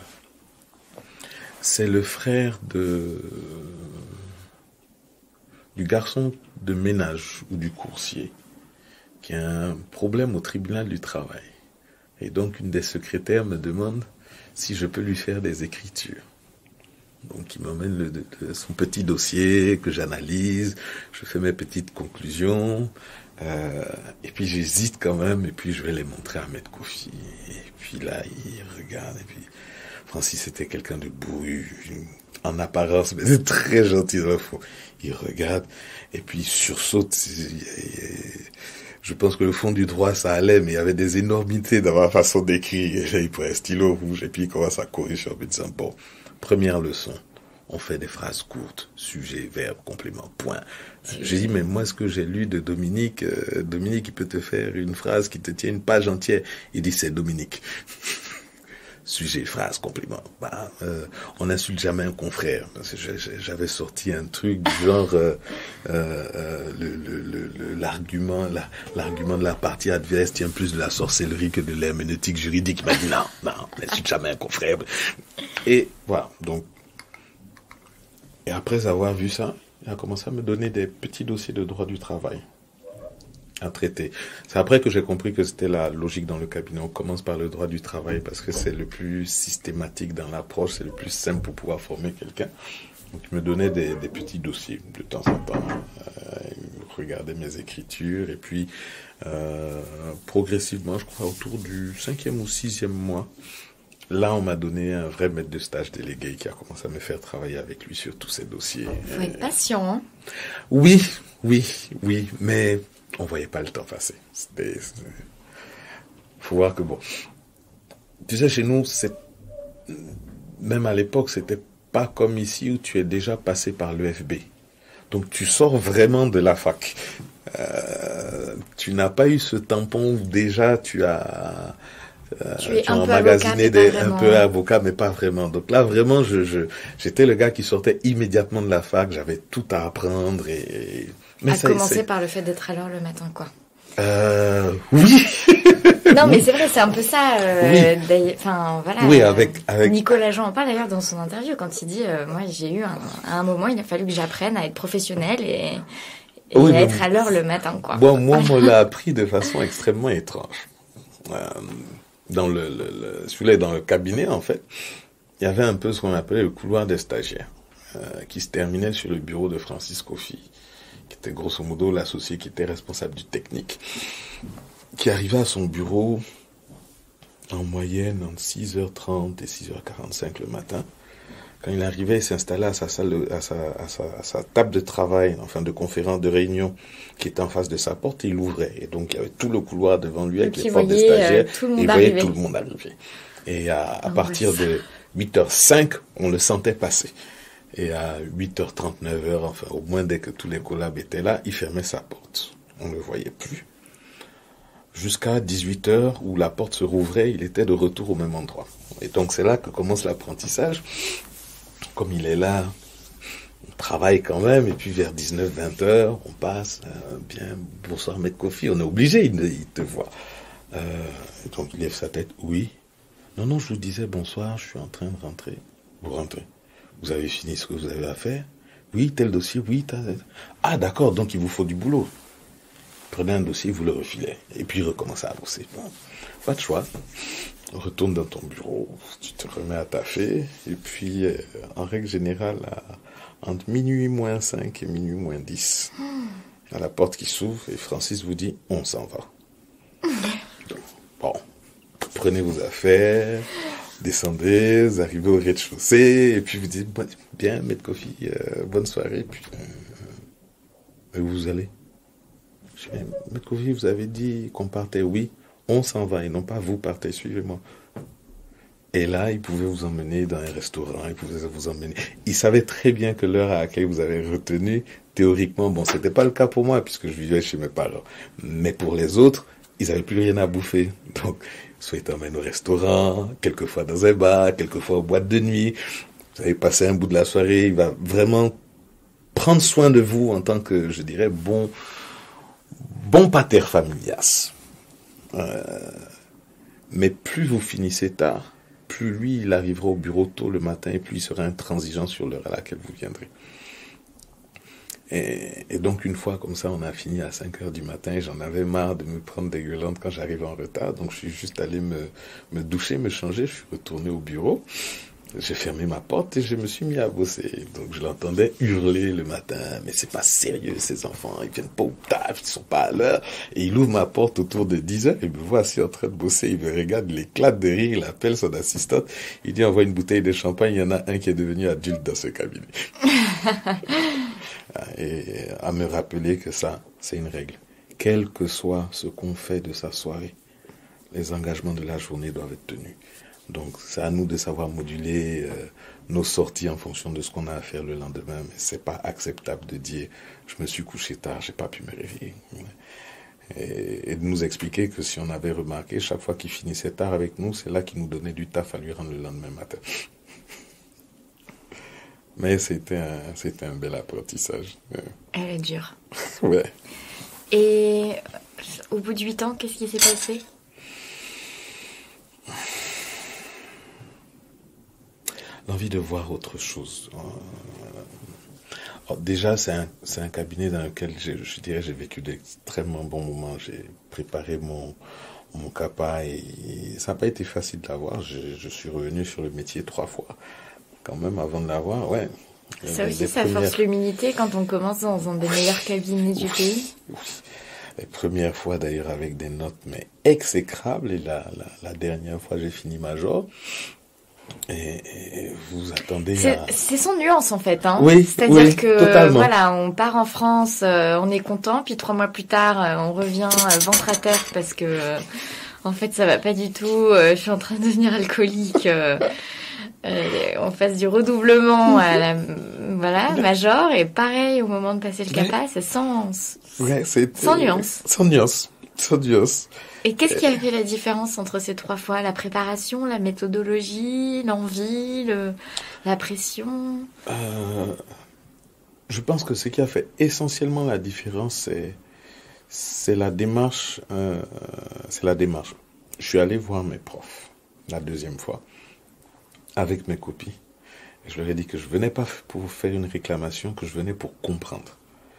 c'est le frère de, du garçon de ménage, ou du coursier, qui a un problème au tribunal du travail. Et donc, une des secrétaires me demande si je peux lui faire des écritures. Donc, il m'emmène le, le, son petit dossier que j'analyse, je fais mes petites conclusions, euh, et puis j'hésite quand même, et puis je vais les montrer à Maître Kofi. Et puis là, il regarde, et puis Francis était quelqu'un de bourru, en apparence, mais c'est très gentil dans le fond. Il regarde, et puis il sursaute. Il, il, Je pense que le fond du droit, ça allait, mais il y avait des énormités dans ma façon d'écrire. Et il prenait un stylo rouge et puis il commence à corriger en me disant, bon, première leçon, on fait des phrases courtes, sujet, verbe, complément, point. J'ai dit, mais moi, ce que j'ai lu de Dominique, euh, Dominique, il peut te faire une phrase qui te tient une page entière. Il dit, c'est Dominique. Sujet, phrase, complément. Bah, euh, on n'insulte jamais un confrère. Parce que j'avais sorti un truc du genre euh, euh, le, le, le, l'argument, la, l'argument de la partie adverse tient plus de la sorcellerie que de l'herméneutique juridique. Il m'a dit non, non, on n'insulte jamais un confrère. Et voilà. Donc, et après avoir vu ça, il a commencé à me donner des petits dossiers de droit du travail à traiter. C'est après que j'ai compris que c'était la logique dans le cabinet. On commence par le droit du travail parce que c'est le plus systématique dans l'approche, c'est le plus simple pour pouvoir former quelqu'un. Donc il me donnait des, des petits dossiers de temps en temps. Euh, il regardait mes écritures et puis euh, progressivement, je crois autour du cinquième ou sixième mois, là on m'a donné un vrai maître de stage délégué qui a commencé à me faire travailler avec lui sur tous ces dossiers. Faut être patient, hein? Oui, oui, oui, mais on voyait pas le temps passer. C'était, c'était... faut voir que bon, tu sais, chez nous, c'est même à l'époque, c'était pas comme ici où tu es déjà passé par l'E F B. Donc tu sors vraiment de la fac. Euh, tu n'as pas eu ce tampon où déjà tu as euh, tu, es tu as un emmagasiné peu des, un peu avocat, mais pas vraiment. Donc là, vraiment, je, je, j'étais le gars qui sortait immédiatement de la fac. J'avais tout à apprendre et mais à ça, commencer c'est... par le fait d'être à l'heure le matin, quoi. Euh, oui. Non, mais c'est vrai, c'est un peu ça. Euh, oui. Enfin, voilà. Oui, avec, avec. Nicolas Jean en parle d'ailleurs dans son interview quand il dit, euh, moi, j'ai eu un, à un moment, il a fallu que j'apprenne à être professionnel et, et oui, à être à l'heure le matin, quoi. Bon, moi, on me l'a appris de façon extrêmement étrange. Euh, dans le, le, le, si vous voulez, dans le cabinet, en fait, il y avait un peu ce qu'on appelait le couloir des stagiaires, euh, qui se terminait sur le bureau de Francis Kofi, qui était grosso modo l'associé qui était responsable du technique, qui arrivait à son bureau en moyenne entre six heures trente et six heures quarante-cinq le matin. Quand il arrivait, il s'installait à sa salle, de, à, sa, à, sa, à sa table de travail, enfin de conférence, de réunion, qui était en face de sa porte, et il ouvrait. Et donc, il y avait tout le couloir devant lui avec donc, les portes des stagiaires, euh, et il voyait tout le monde arriver. Et à, à partir de huit heures cinq, on le sentait passer. Et à huit heures trente, neuf heures, enfin, au moins dès que tous les collabs étaient là, il fermait sa porte. On ne le voyait plus. Jusqu'à dix-huit heures, où la porte se rouvrait, il était de retour au même endroit. Et donc, c'est là que commence l'apprentissage. Comme il est là, on travaille quand même, et puis vers dix-neuf vingt heures, on passe, euh, bien, bonsoir Maître Kofi, on est obligé, il, il te voit. Euh, et donc il lève sa tête, oui. Non, non, je vous disais bonsoir, je suis en train de rentrer. Vous rentrez. Vous avez fini ce que vous avez à faire? Oui, tel dossier, oui. T'as... Ah d'accord, donc il vous faut du boulot. Prenez un dossier, vous le refilez. Et puis recommencez à bosser. Bon, pas de choix. Retourne dans ton bureau, tu te remets à taffer, et puis euh, en règle générale, à, entre minuit moins cinq et minuit moins dix, mmh. à la porte qui s'ouvre, et Francis vous dit, on s'en va. Donc, bon, prenez vos affaires, descendez, vous arrivez au rez-de-chaussée, et puis vous dites, bien, Maître Kofi, euh, bonne soirée, puis euh, où vous allez? Je dis, Maître Kofi, vous avez dit qu'on partait, oui. On s'en va, et non pas vous partez, suivez-moi. Et là, il pouvait vous emmener dans un restaurant, il pouvait vous emmener... Il savait très bien que l'heure à laquelle vous avez retenu, théoriquement, bon, c'était pas le cas pour moi, puisque je vivais chez mes parents. Mais pour les autres, ils avaient plus rien à bouffer. Donc, soit ils t'emmènent au restaurant, quelquefois dans un bar, quelquefois aux boîtes de nuit. Vous avez passé un bout de la soirée, il va vraiment prendre soin de vous en tant que, je dirais, bon, bon pater familias. Euh, mais plus vous finissez tard, plus lui, il arrivera au bureau tôt le matin et plus il sera intransigeant sur l'heure à laquelle vous viendrez. Et, et donc, une fois comme ça, on a fini à cinq heures du matin et j'en avais marre de me prendre des gueulantes quand j'arrivais en retard. Donc, je suis juste allé me, me doucher, me changer. Je suis retourné au bureau. J'ai fermé ma porte et je me suis mis à bosser. Donc, je l'entendais hurler le matin. Mais c'est pas sérieux, ces enfants. Ils viennent pas au taf, ils sont pas à l'heure. Et il ouvre ma porte autour de dix heures. Il me voit assis en train de bosser. Il me regarde, il éclate de rire. Il appelle son assistante. Il dit, envoie une bouteille de champagne. Il y en a un qui est devenu adulte dans ce cabinet. Et à me rappeler que ça, c'est une règle. quel que soit ce qu'on fait de sa soirée, les engagements de la journée doivent être tenus. Donc c'est à nous de savoir moduler euh, nos sorties en fonction de ce qu'on a à faire le lendemain, mais c'est pas acceptable de dire je me suis couché tard, j'ai pas pu me réveiller. Et, et de nous expliquer que si on avait remarqué, chaque fois qu'il finissait tard avec nous, c'est là qu'il nous donnait du taf à lui rendre le lendemain matin. Mais c'était un, c'était un bel apprentissage. Elle est dure. Ouais. Et au bout de huit ans, qu'est-ce qui s'est passé? L'envie de voir autre chose. Alors déjà, c'est un, c'est un cabinet dans lequel j'ai, je dirais j'ai vécu d'extrêmement bons moments. J'ai préparé mon, mon CAPA et, et ça n'a pas été facile de l'avoir. Je, je suis revenu sur le métier trois fois. Quand même, avant de l'avoir, ouais. Ça aussi, ça premières... force l'humilité quand on commence dans un des meilleurs cabinets du pays. Oui. Les premières fois d'ailleurs avec des notes mais exécrables et la, la, la dernière fois j'ai fini major. Et, et vous attendez c'est, à... c'est son nuance en fait, hein. Oui, c'est-à-dire oui, que totalement. Voilà, on part en France, euh, on est content, puis trois mois plus tard, euh, on revient euh, ventre à terre parce que euh, en fait ça va pas du tout. Euh, je suis en train de devenir alcoolique. Euh, euh, on fasse du redoublement à la voilà major et pareil au moment de passer le CAPA, c'est sans ouais, c'est, sans nuance. Sans nuance, sans nuance. Et qu'est-ce qui a fait la différence entre ces trois fois? La préparation, la méthodologie, l'envie, le, la pression euh, Je pense que ce qui a fait essentiellement la différence, c'est, c'est la démarche. Euh, c'est la démarche. Je suis allé voir mes profs la deuxième fois avec mes copies. Et je leur ai dit que je venais pas pour faire une réclamation, que je venais pour comprendre.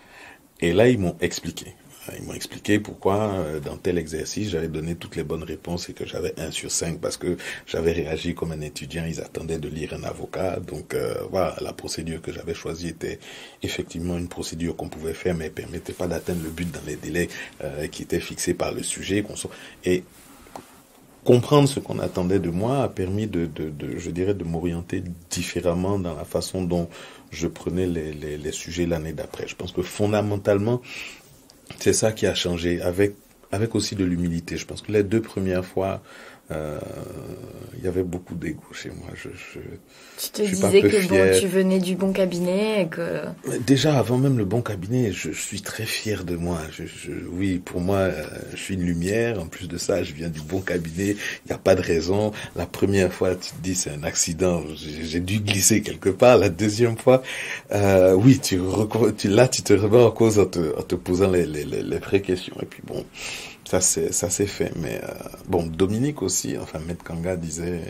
Et là, ils m'ont expliqué. Ils m'ont expliqué pourquoi, euh, dans tel exercice, j'avais donné toutes les bonnes réponses et que j'avais un sur cinq parce que j'avais réagi comme un étudiant. Ils attendaient de lire un avocat. Donc, euh, voilà, la procédure que j'avais choisie était effectivement une procédure qu'on pouvait faire, mais ne permettait pas d'atteindre le but dans les délais euh, qui étaient fixés par le sujet. Et comprendre ce qu'on attendait de moi a permis de, de, de je dirais, de m'orienter différemment dans la façon dont je prenais les, les, les sujets l'année d'après. Je pense que fondamentalement, c'est ça qui a changé, avec, avec aussi de l'humilité. Je pense que les deux premières fois, euh, il y avait beaucoup d'ego chez moi. Je, je, tu te je suis disais pas peu que fier. Bon, tu venais du bon cabinet et que... Déjà, avant même le bon cabinet, je, je suis très fier de moi. Je, je, oui, pour moi, euh, je suis une lumière. En plus de ça, je viens du bon cabinet. Il n'y a pas de raison. La première fois, tu te dis, c'est un accident. J'ai, j'ai dû glisser quelque part. La deuxième fois, euh, oui, tu, tu là, tu te remets en cause en te, en te posant les, les, les, les vraies questions. Et puis bon... Ça c'est ça c'est fait, mais euh, bon, Dominique aussi, enfin Maître Kanga disait,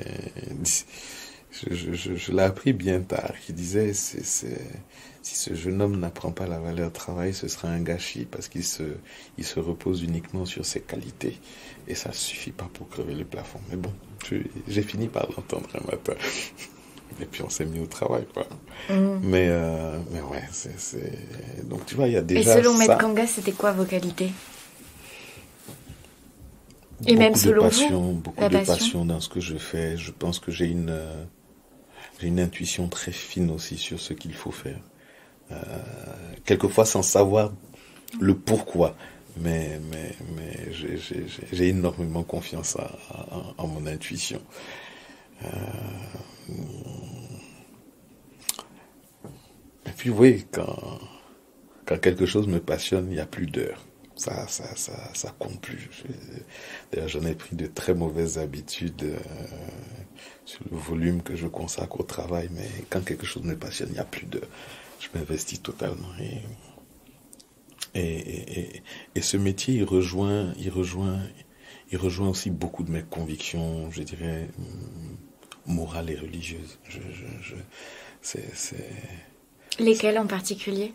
je, je, je, je l'ai appris bien tard, qui disait c'est, c'est, si ce jeune homme n'apprend pas la valeur travail, ce sera un gâchis parce qu'il se il se repose uniquement sur ses qualités et ça suffit pas pour crever le plafond. Mais bon, je, j'ai fini par l'entendre un matin. Et puis on s'est mis au travail, quoi. Mmh. Mais euh, mais ouais, c'est c'est donc tu vois, il y a déjà. Et selon ça. Maître Kanga, c'était quoi vos qualités? Et beaucoup même selon de passion, vous, beaucoup la de passion. passion dans ce que je fais. Je pense que j'ai une, euh, j'ai une intuition très fine aussi sur ce qu'il faut faire. Euh, quelquefois sans savoir le pourquoi, mais mais mais j'ai j'ai, j'ai énormément confiance à, à, à mon intuition. Euh, et puis oui, quand quand quelque chose me passionne, il n'y a plus d'heures. Ça, ça, ça, ça compte plus. Je, d'ailleurs, j'en ai pris de très mauvaises habitudes euh, sur le volume que je consacre au travail, mais quand quelque chose me passionne, il n'y a plus de... Je m'investis totalement. Et, et, et, et, et ce métier, il rejoint, il rejoint, il rejoint aussi beaucoup de mes convictions, je dirais, morales et religieuses. Je, je, je, c'est, c'est... Lesquelles en particulier?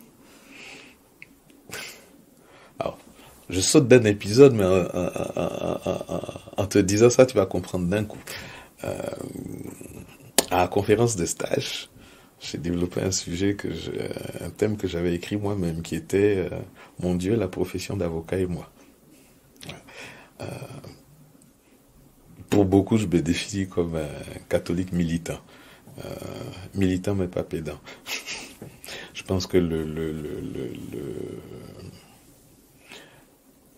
Alors, je saute d'un épisode, mais en, en, en, en, en te disant ça, tu vas comprendre d'un coup. Euh, à la conférence de stage, j'ai développé un sujet, que je, un thème que j'avais écrit moi-même, qui était euh, « Mon Dieu, la profession d'avocat et moi ». Euh, pour beaucoup, je me définis comme un catholique militant. Euh, militant, mais pas pédant. Je pense que le... le, le, le, le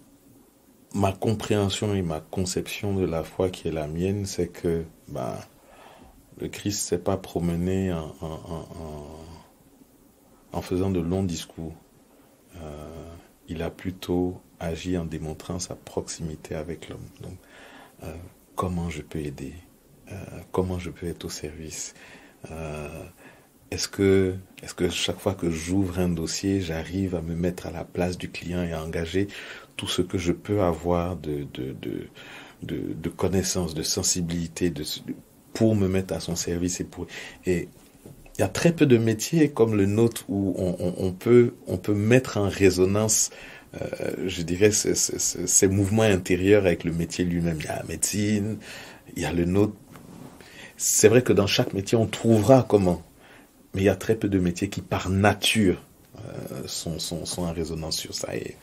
ma compréhension et ma conception de la foi qui est la mienne, c'est que bah, le Christ ne s'est pas promené en, en, en, en faisant de longs discours. Euh, il a plutôt agi en démontrant sa proximité avec l'homme. Donc, euh, comment je peux aider? euh, Comment je peux être au service? euh, Est-ce que, est-ce que chaque fois que j'ouvre un dossier, j'arrive à me mettre à la place du client et à engager tout ce que je peux avoir de, de, de, de, de connaissances, de sensibilité, de, pour me mettre à son service et pour, et il y a très peu de métiers comme le nôtre où on, on, on peut, on peut mettre en résonance, euh, je dirais, ces, ces, ces mouvements intérieurs avec le métier lui-même. Il y a la médecine, il y a le nôtre. C'est vrai que dans chaque métier, on trouvera comment. Mais il y a très peu de métiers qui, par nature, euh, sont, sont, sont en résonance sur ça. Et,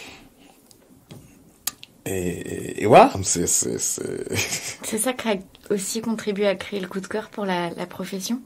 et, et voilà, c'est... C'est, c'est... c'est ça qui a aussi contribué à créer le coup de cœur pour la, la profession?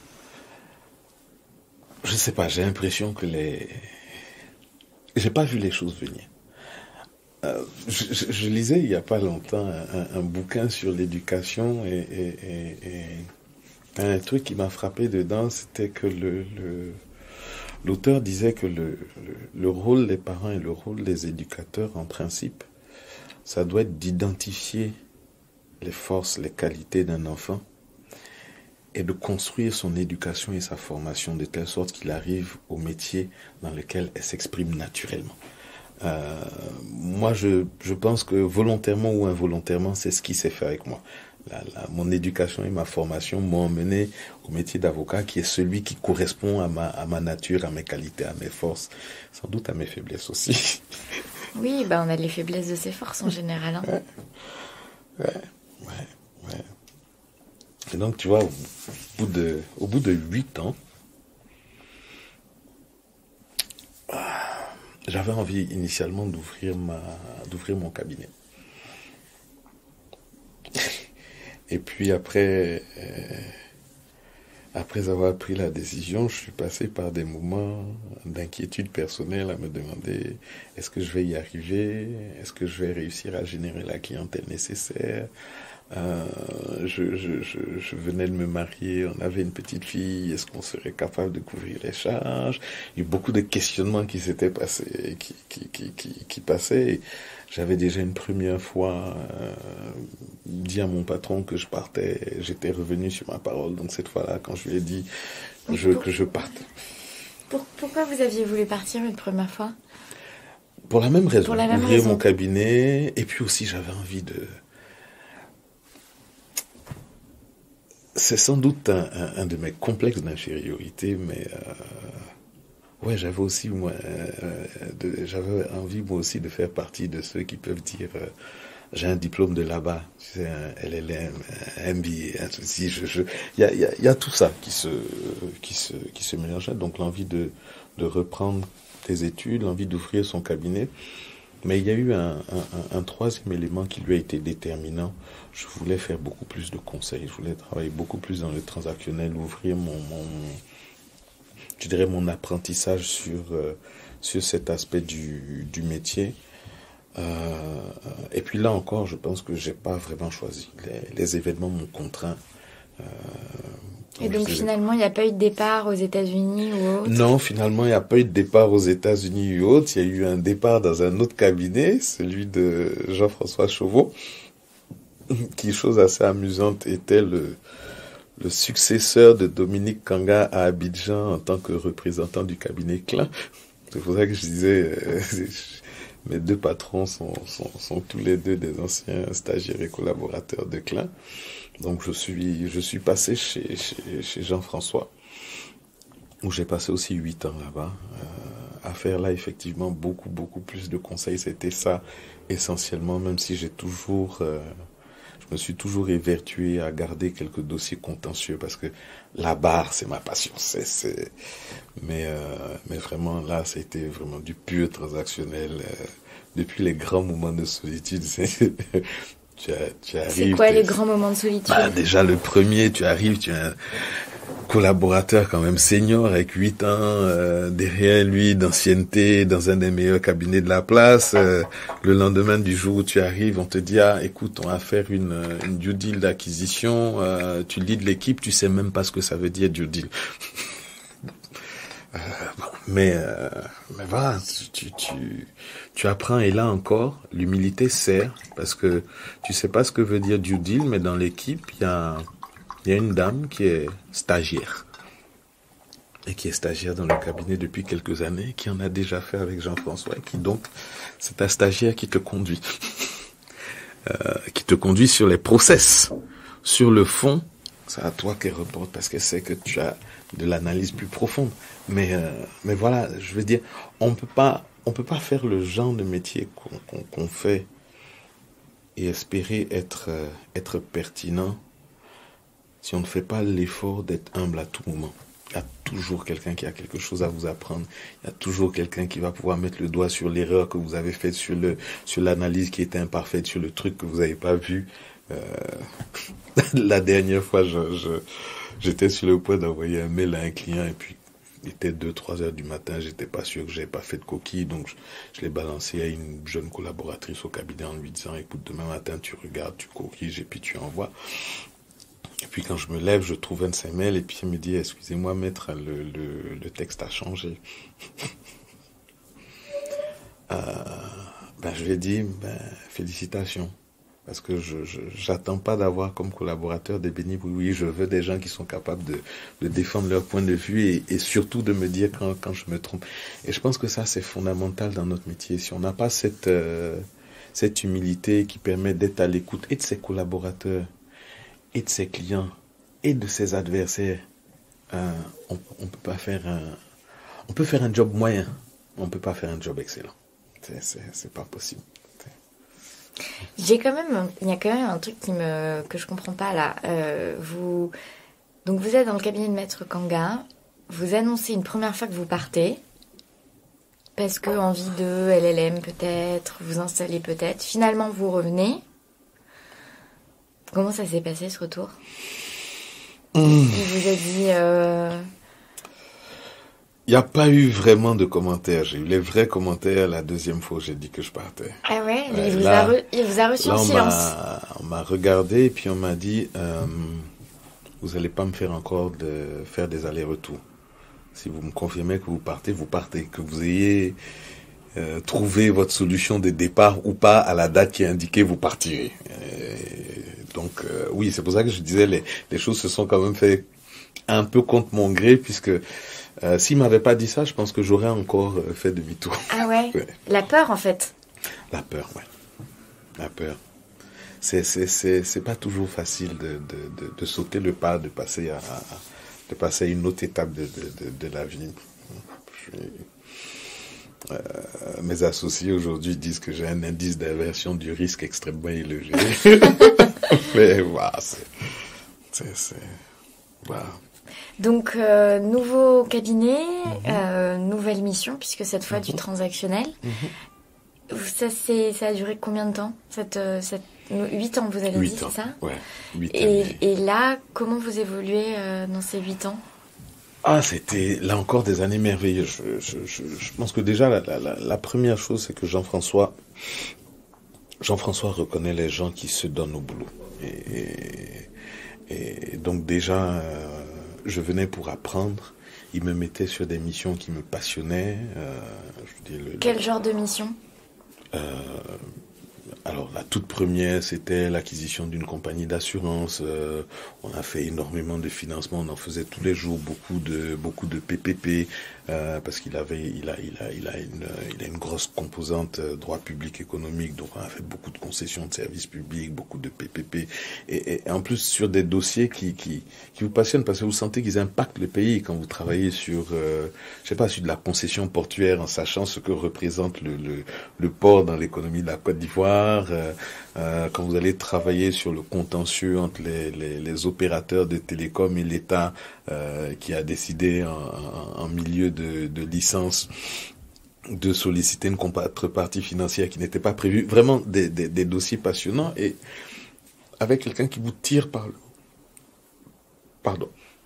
Je sais pas, j'ai l'impression que les... J'ai pas vu les choses venir. Euh, je, je, je lisais il y a pas longtemps un, un, un bouquin sur l'éducation et... et, et, et... un truc qui m'a frappé dedans, c'était que le, le, l'auteur disait que le, le, le rôle des parents et le rôle des éducateurs, en principe, ça doit être d'identifier les forces, les qualités d'un enfant et de construire son éducation et sa formation de telle sorte qu'il arrive au métier dans lequel elle s'exprime naturellement. Euh, moi, je, je pense que volontairement ou involontairement, c'est ce qui s'est fait avec moi. La, la, mon éducation et ma formation m'ont emmené au métier d'avocat qui est celui qui correspond à ma, à ma nature, à mes qualités, à mes forces, sans doute à mes faiblesses aussi. Oui, bah on a les faiblesses de ses forces en général. Hein. Ouais, ouais, ouais, ouais. Et donc, tu vois, au bout de, au bout de huit ans, j'avais envie initialement d'ouvrir ma, d'ouvrir mon cabinet. Et puis après, euh, après avoir pris la décision, je suis passé par des moments d'inquiétude personnelle à me demander est-ce que je vais y arriver? Est-ce que je vais réussir à générer la clientèle nécessaire? Euh, je, je, je, je venais de me marier, on avait une petite fille, est-ce qu'on serait capable de couvrir les charges? Il y a eu beaucoup de questionnements qui s'étaient passés, qui, qui, qui, qui, qui passaient. Et j'avais déjà une première fois euh, dit à mon patron que je partais, j'étais revenu sur ma parole. Donc cette fois-là, quand je lui ai dit je, pour, que je parte. Pour, pourquoi vous aviez voulu partir une première fois? Pour la même raison, pour la même ouvrir raison. mon cabinet, et puis aussi j'avais envie de... C'est sans doute un, un, un de mes complexes d'infériorité, mais euh, ouais, j'avais aussi moi, euh, de, j'avais envie moi aussi de faire partie de ceux qui peuvent dire euh, j'ai un diplôme de là-bas, tu sais, un L L M, un M B A, un ceci, je, je, il y a, il y a, il y a tout ça qui se, qui se, qui se mélangeait. Donc l'envie de, de reprendre des études, l'envie d'ouvrir son cabinet. Mais il y a eu un, un, un troisième élément qui lui a été déterminant. Je voulais faire beaucoup plus de conseils. Je voulais travailler beaucoup plus dans le transactionnel, ouvrir mon, mon je dirais mon apprentissage sur euh, sur cet aspect du, du métier. Euh, et puis là encore, je pense que j'ai pas vraiment choisi. Les, les événements m'ont contraint. Euh, Et donc finalement, il n'y a pas eu de départ aux États-Unis ou autre? Non, finalement, il n'y a pas eu de départ aux États-Unis ou autre. Il y a eu un départ dans un autre cabinet, celui de Jean-François Chauveau, qui, chose assez amusante, était le, le successeur de Dominique Kanga à Abidjan en tant que représentant du cabinet Klein. C'est pour ça que je disais, euh, mes deux patrons sont, sont, sont tous les deux des anciens stagiaires et collaborateurs de Klein. Donc je suis, je suis passé chez, chez, chez Jean-François, où j'ai passé aussi huit ans là-bas, euh, à faire là effectivement beaucoup, beaucoup plus de conseils. C'était ça essentiellement, même si j'ai toujours, euh, je me suis toujours évertué à garder quelques dossiers contentieux, parce que la barre, c'est ma passion. C'est, c'est... Mais, euh, mais vraiment là, c'était vraiment du pur transactionnel. Euh, depuis les grands moments de solitude, c'est... Tu, as, tu arrives, c'est quoi les grands moments de solitude? Bah, déjà le premier, tu arrives, tu as collaborateur quand même senior avec huit ans euh, derrière lui d'ancienneté dans un des meilleurs cabinets de la place. Euh, le lendemain du jour où tu arrives, on te dit ah écoute, on va faire une, une due deal d'acquisition. Euh, tu leads l'équipe, tu sais même pas ce que ça veut dire due deal. euh, bon, mais euh, mais voilà, tu tu tu apprends et là encore l'humilité sert parce que tu sais pas ce que veut dire due deal, mais dans l'équipe il y a Il y a une dame qui est stagiaire et qui est stagiaire dans le cabinet depuis quelques années, qui en a déjà fait avec Jean-François, et qui donc, c'est ta stagiaire qui te conduit, euh, qui te conduit sur les process, sur le fond, c'est à toi qu'elle reporte parce qu'elle sait que tu as de l'analyse plus profonde. Mais, euh, mais voilà, je veux dire, on peut pas, on peut pas faire le genre de métier qu'on, qu'on, qu'on fait et espérer être, euh, être pertinent si on ne fait pas l'effort d'être humble à tout moment. Il y a toujours quelqu'un qui a quelque chose à vous apprendre. Il y a toujours quelqu'un qui va pouvoir mettre le doigt sur l'erreur que vous avez faite, sur le, sur l'analyse qui était imparfaite, sur le truc que vous n'avez pas vu. Euh, la dernière fois, je, je, j'étais sur le point d'envoyer un mail à un client et puis il était deux trois heures du matin, j'étais pas sûr que j'avais pas fait de coquille, donc je, je l'ai balancé à une jeune collaboratrice au cabinet en lui disant écoute, demain matin tu regardes, tu coquilles et puis tu envoies. Et puis quand je me lève, je trouve un de ses mails et puis il me dit « Excusez-moi maître, le, le, le texte a changé. » euh, ben, Je lui ai dit ben, « Félicitations. » Parce que je, je j'attends pas d'avoir comme collaborateur des bénis. Oui, oui, je veux des gens qui sont capables de, de défendre leur point de vue et, et surtout de me dire quand, quand je me trompe. Et je pense que ça, c'est fondamental dans notre métier. Si on n'a pas cette, euh, cette humilité qui permet d'être à l'écoute et de ses collaborateurs, et de ses clients, et de ses adversaires, euh, on on peut pas faire un, on peut faire un job moyen, on peut pas faire un job excellent. C'est, c'est, c'est pas possible. C'est... J'ai quand même, il y a quand même un truc qui me, que je comprends pas là. Euh, vous, donc vous êtes dans le cabinet de Maître Kanga, vous annoncez une première fois que vous partez, parce que envie de L L M peut-être, vous installez peut-être, finalement vous revenez. Comment ça s'est passé ce retour ? mmh. Il vous a dit... Euh... Il n'y a pas eu vraiment de commentaires. J'ai eu les vrais commentaires la deuxième fois où j'ai dit que je partais. Ah ouais, euh, il, vous là, a re... il vous a reçu là, en on silence. M'a, on m'a regardé et puis on m'a dit euh, vous n'allez pas me faire encore de faire des allers-retours. Si vous me confirmez que vous partez, vous partez. Que vous ayez... Euh, trouver votre solution de départ ou pas à la date qui est indiquée, vous partirez. Euh, donc euh, oui, c'est pour ça que je disais les, les choses se sont quand même fait un peu contre mon gré puisque euh, s'il m'avait pas dit ça, je pense que j'aurais encore euh, fait demi-tour. Ah ouais, ouais. La peur en fait. La peur, ouais. La peur. C'est c'est c'est c'est pas toujours facile de de de, de sauter le pas, de passer à, à de passer à une autre étape de de de, de la vie. Je suis... Euh, mes associés aujourd'hui disent que j'ai un indice d'aversion du risque extrêmement élevé. Mais voilà, c'est, c'est, c'est voilà. Donc euh, nouveau cabinet, mm-hmm. euh, nouvelle mission puisque cette fois mm-hmm. du transactionnel. Mm-hmm. Ça c'est, ça a duré combien de temps ? Cette, cette huit ans vous avez dit, ans, c'est ça ? Ouais. huit et, ans. Et là, comment vous évoluez euh, dans ces huit ans ? Ah, c'était là encore des années merveilleuses. Je, je, je, je pense que déjà la, la, la première chose, c'est que Jean-François, Jean-François reconnaît les gens qui se donnent au boulot. Et, et, et donc déjà, euh, je venais pour apprendre. Il me mettait sur des missions qui me passionnaient. Euh, je dis le, Quel genre de mission ? euh, Alors, la toute première, c'était l'acquisition d'une compagnie d'assurance. Euh, on a fait énormément de financement. On en faisait tous les jours beaucoup de beaucoup de P P P euh, parce qu'il avait, il a, il a, il a une, il a une grosse composante euh, droit public économique. Donc, on a fait beaucoup de concessions de services publics, beaucoup de P P P, et, et en plus sur des dossiers qui qui qui vous passionnent parce que vous sentez qu'ils impactent le pays quand vous travaillez sur, euh, je sais pas, sur de la concession portuaire, en sachant ce que représente le le, le port dans l'économie de la Côte d'Ivoire. Euh, euh, quand vous allez travailler sur le contentieux entre les, les, les opérateurs de télécom et l'État euh, qui a décidé en, en, en milieu de, de licence de solliciter une contrepartie financière qui n'était pas prévue. Vraiment des, des, des dossiers passionnants et avec quelqu'un qui vous tire par le... Pardon.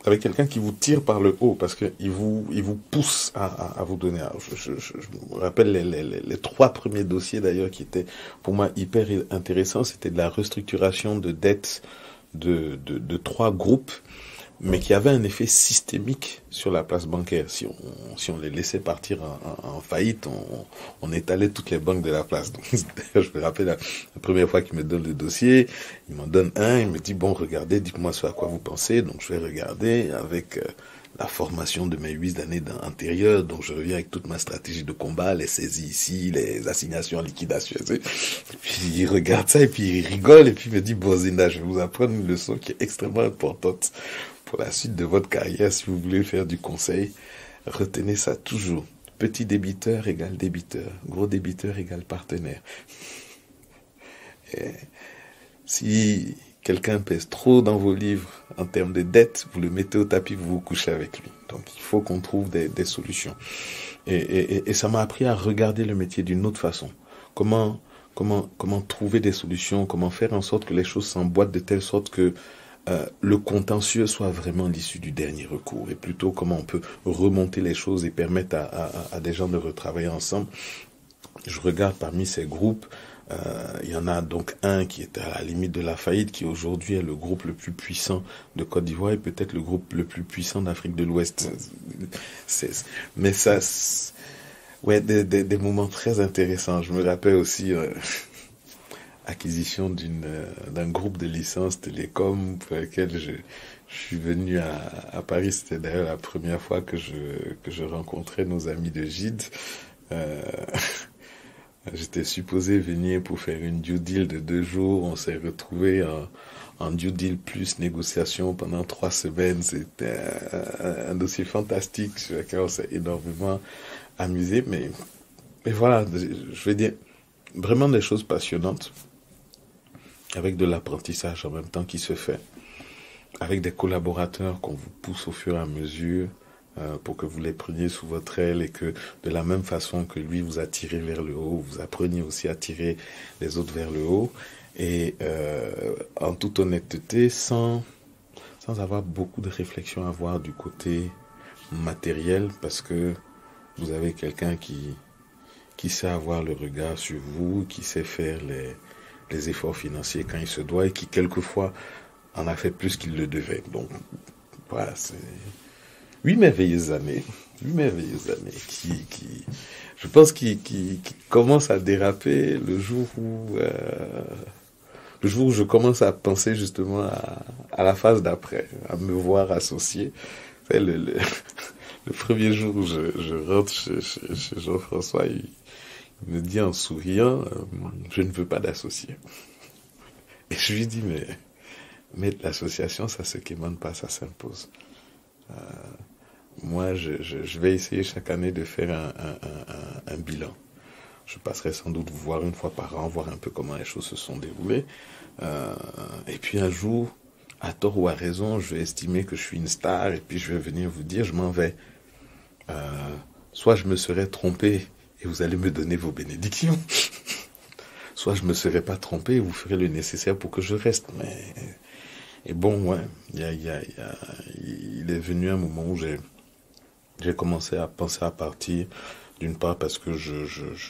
avec quelqu'un qui vous tire par le haut, parce qu'il vous, il vous pousse à, à, à vous donner. Alors, je, je, je, je me rappelle les, les, les, les trois premiers dossiers d'ailleurs qui étaient pour moi hyper intéressants. C'était de la restructuration de dettes de, de, de trois groupes, mais qui avait un effet systémique sur la place bancaire. Si on, si on les laissait partir en, en, en faillite, on, on étalait toutes les banques de la place. Donc, je me rappelle la, la première fois qu'il me donne le dossier, il m'en donne un, il me dit, bon, regardez, dites-moi ce à quoi vous pensez. Donc, je vais regarder avec euh, la formation de mes huit années antérieures. Donc, je reviens avec toute ma stratégie de combat, les saisies ici, les assignations en liquidation. Et puis, il regarde ça et puis il rigole et puis il me dit, bon, Zinda, je vais vous apprendre une leçon qui est extrêmement importante pour la suite de votre carrière. Si vous voulez faire du conseil, retenez ça toujours. Petit débiteur égale débiteur. Gros débiteur égale partenaire. Et si quelqu'un pèse trop dans vos livres en termes de dette, vous le mettez au tapis, vous vous couchez avec lui. Donc il faut qu'on trouve des, des solutions. Et, et, et ça m'a appris à regarder le métier d'une autre façon. Comment, comment, comment trouver des solutions, comment faire en sorte que les choses s'emboîtent de telle sorte que Euh, le contentieux soit vraiment l'issue du dernier recours, et plutôt comment on peut remonter les choses et permettre à, à, à des gens de retravailler ensemble. Je regarde parmi ces groupes, euh, il y en a donc un qui est à la limite de la faillite, qui aujourd'hui est le groupe le plus puissant de Côte d'Ivoire et peut-être le groupe le plus puissant d'Afrique de l'Ouest. C'est, mais ça, ouais, des, des, des moments très intéressants. Je me rappelle aussi euh, acquisition d'une euh, d'un groupe de licences télécom pour lequel je, je suis venu à, à Paris. C'était d'ailleurs la première fois que je que je rencontrais nos amis de Gide. Euh, j'étais supposé venir pour faire une due deal de deux jours. On s'est retrouvé en, en due deal plus négociation pendant trois semaines. C'était un, un dossier fantastique sur lequel on s'est énormément amusé. Mais mais voilà, je vais dire vraiment des choses passionnantes, avec de l'apprentissage en même temps qui se fait, avec des collaborateurs qu'on vous pousse au fur et à mesure euh, pour que vous les preniez sous votre aile et que de la même façon que lui vous a tiré vers le haut, vous appreniez aussi à tirer les autres vers le haut, et euh, en toute honnêteté, sans, sans avoir beaucoup de réflexion à avoir du côté matériel, parce que vous avez quelqu'un qui, qui sait avoir le regard sur vous, qui sait faire les les efforts financiers quand il se doit, et qui quelquefois en a fait plus qu'il le devait. Donc voilà, c'est huit merveilleuses années, huit merveilleuses années qui, qui je pense, qui, qui, qui commencent à déraper le jour où euh, le jour où je commence à penser justement à, à la phase d'après, à me voir associé. C'est le, le, le premier jour où je, je rentre chez, chez, chez Jean-François, il Il me dit en souriant, euh, je ne veux pas d'associé. Et je lui dis, mais, mais l'association, ça se quémande pas, ça s'impose. Euh, moi, je, je, je vais essayer chaque année de faire un, un, un, un bilan. Je passerai sans doute vous voir une fois par an, voir un peu comment les choses se sont déroulées. Euh, et puis un jour, à tort ou à raison, je vais estimer que je suis une star, et puis je vais venir vous dire, je m'en vais. Euh, soit je me serais trompé, et vous allez me donner vos bénédictions. Soit je me serais pas trompé et vous ferez le nécessaire pour que je reste. Mais, et bon, ouais, il y a, y a, y a, il est venu un moment où j'ai, j'ai commencé à penser à partir, d'une part parce que je, je, je,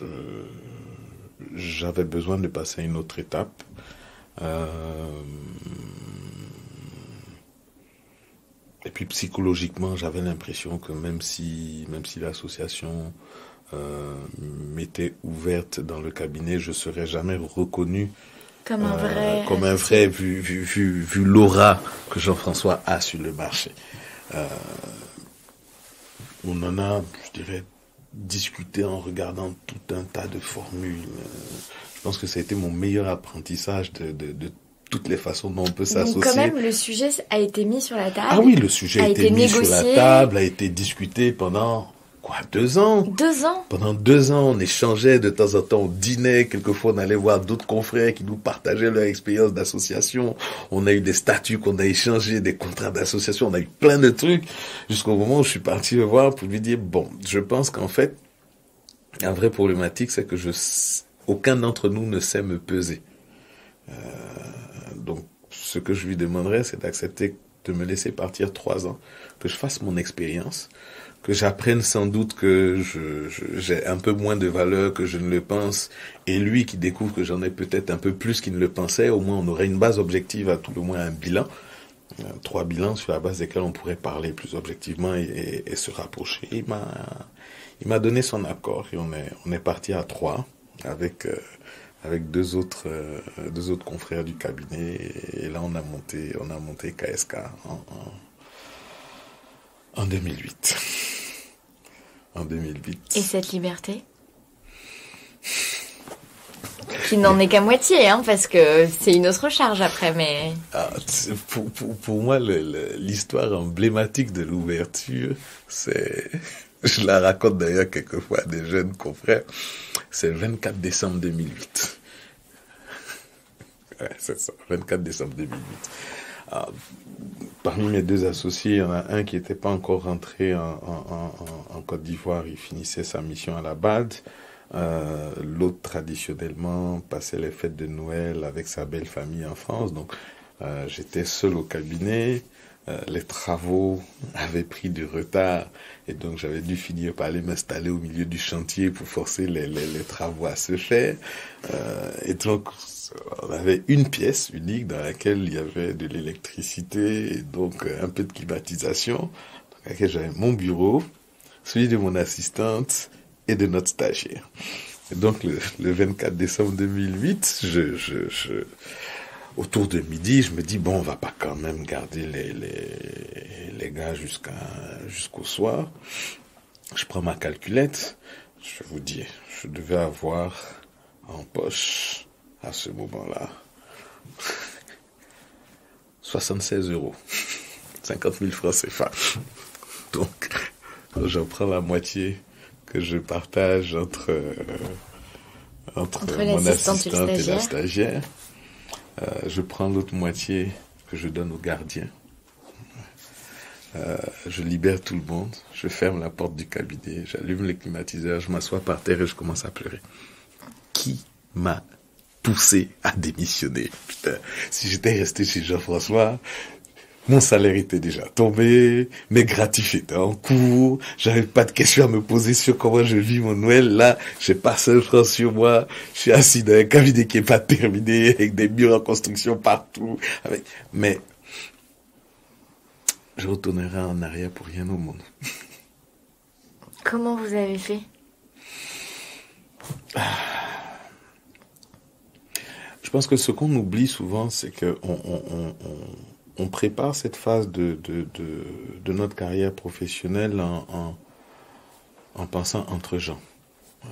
j'avais besoin de passer à une autre étape. Euh, et puis psychologiquement, j'avais l'impression que même si, même si l'association Euh, m'était ouverte dans le cabinet, je serais jamais reconnu comme un vrai, euh, comme un vrai vu, vu, vu, vu l'aura que Jean-François a sur le marché. Euh, on en a, je dirais, discuté en regardant tout un tas de formules. Euh, je pense que ça a été mon meilleur apprentissage de, de, de toutes les façons dont on peut s'associer. Donc quand même, le sujet a été mis sur la table. Ah oui, le sujet a, a été, été mis négocié. Sur la table, a été discuté pendant... Quoi, deux ans? Deux ans? Pendant deux ans, on échangeait de temps en temps, on dînait, quelquefois on allait voir d'autres confrères qui nous partageaient leur expérience d'association. On a eu des statuts qu'on a échangés, des contrats d'association, on a eu plein de trucs, jusqu'au moment où je suis parti le voir pour lui dire, bon, je pense qu'en fait, la vraie problématique, c'est que je, aucun d'entre nous ne sait me peser. Euh, donc, ce que je lui demanderais, c'est d'accepter de me laisser partir trois ans, que je fasse mon expérience, que j'apprenne sans doute que je, je, j'ai un peu moins de valeur que je ne le pense, et lui qui découvre que j'en ai peut-être un peu plus qu'il ne le pensait. Au moins on aurait une base objective, à tout le moins un bilan, euh, trois bilans sur la base desquels on pourrait parler plus objectivement et, et, et se rapprocher. Il m'a, il m'a donné son accord et on est, on est parti à trois avec euh, avec deux autres euh, deux autres confrères du cabinet, et, et là on a monté on a monté K S K en, en, en deux mille huit. En deux mille huit. Et cette liberté qui n'en est qu'à moitié, hein, parce que c'est une autre charge après, mais... Ah, pour, pour, pour moi, le, le, l'histoire emblématique de l'ouverture, c'est... Je la raconte d'ailleurs quelquefois à des jeunes confrères. C'est le vingt-quatre décembre deux mille huit. Ouais, c'est ça, vingt-quatre décembre deux mille huit. Ah, parmi mes deux associés, il y en a un qui n'était pas encore rentré en, en, en, en Côte d'Ivoire. Il finissait sa mission à la B A D. Euh, l'autre, traditionnellement, passait les fêtes de Noël avec sa belle famille en France. Donc, euh, j'étais seul au cabinet. Euh, les travaux avaient pris du retard et donc j'avais dû finir par aller m'installer au milieu du chantier pour forcer les, les, les travaux à se faire. Euh, et donc, on avait une pièce unique dans laquelle il y avait de l'électricité et donc un peu de climatisation, dans laquelle j'avais mon bureau, celui de mon assistante et de notre stagiaire. Et donc le, le vingt-quatre décembre deux mille huit, je, je, je, autour de midi, je me dis bon, on va pas quand même garder les, les, les gars jusqu'à, jusqu'au soir. Je prends ma calculette, je vous dis, je devais avoir en poche à ce moment-là soixante-seize euros, cinquante mille francs C F A. Donc, j'en prends la moitié que je partage entre, euh, entre, entre mon assistante et, et la stagiaire. Euh, je prends l'autre moitié que je donne au gardien. Euh, je libère tout le monde, je ferme la porte du cabinet, j'allume les climatiseurs, je m'assois par terre et je commence à pleurer. Qui m'a poussé à démissionner? Putain, si j'étais resté chez Jean-François, mon salaire était déjà tombé, mes gratifs étaient en cours, j'avais pas de questions à me poser sur comment je vis mon Noël. Là, j'ai pas seul franc sur moi, je suis assis dans un cabinet qui est pas terminé, avec des murs en construction partout. Avec... Mais je retournerai en arrière pour rien au monde. Comment vous avez fait? Je pense que ce qu'on oublie souvent, c'est que on, on, on, on, on prépare cette phase de, de, de, de notre carrière professionnelle en, en, en pensant entre gens. Euh,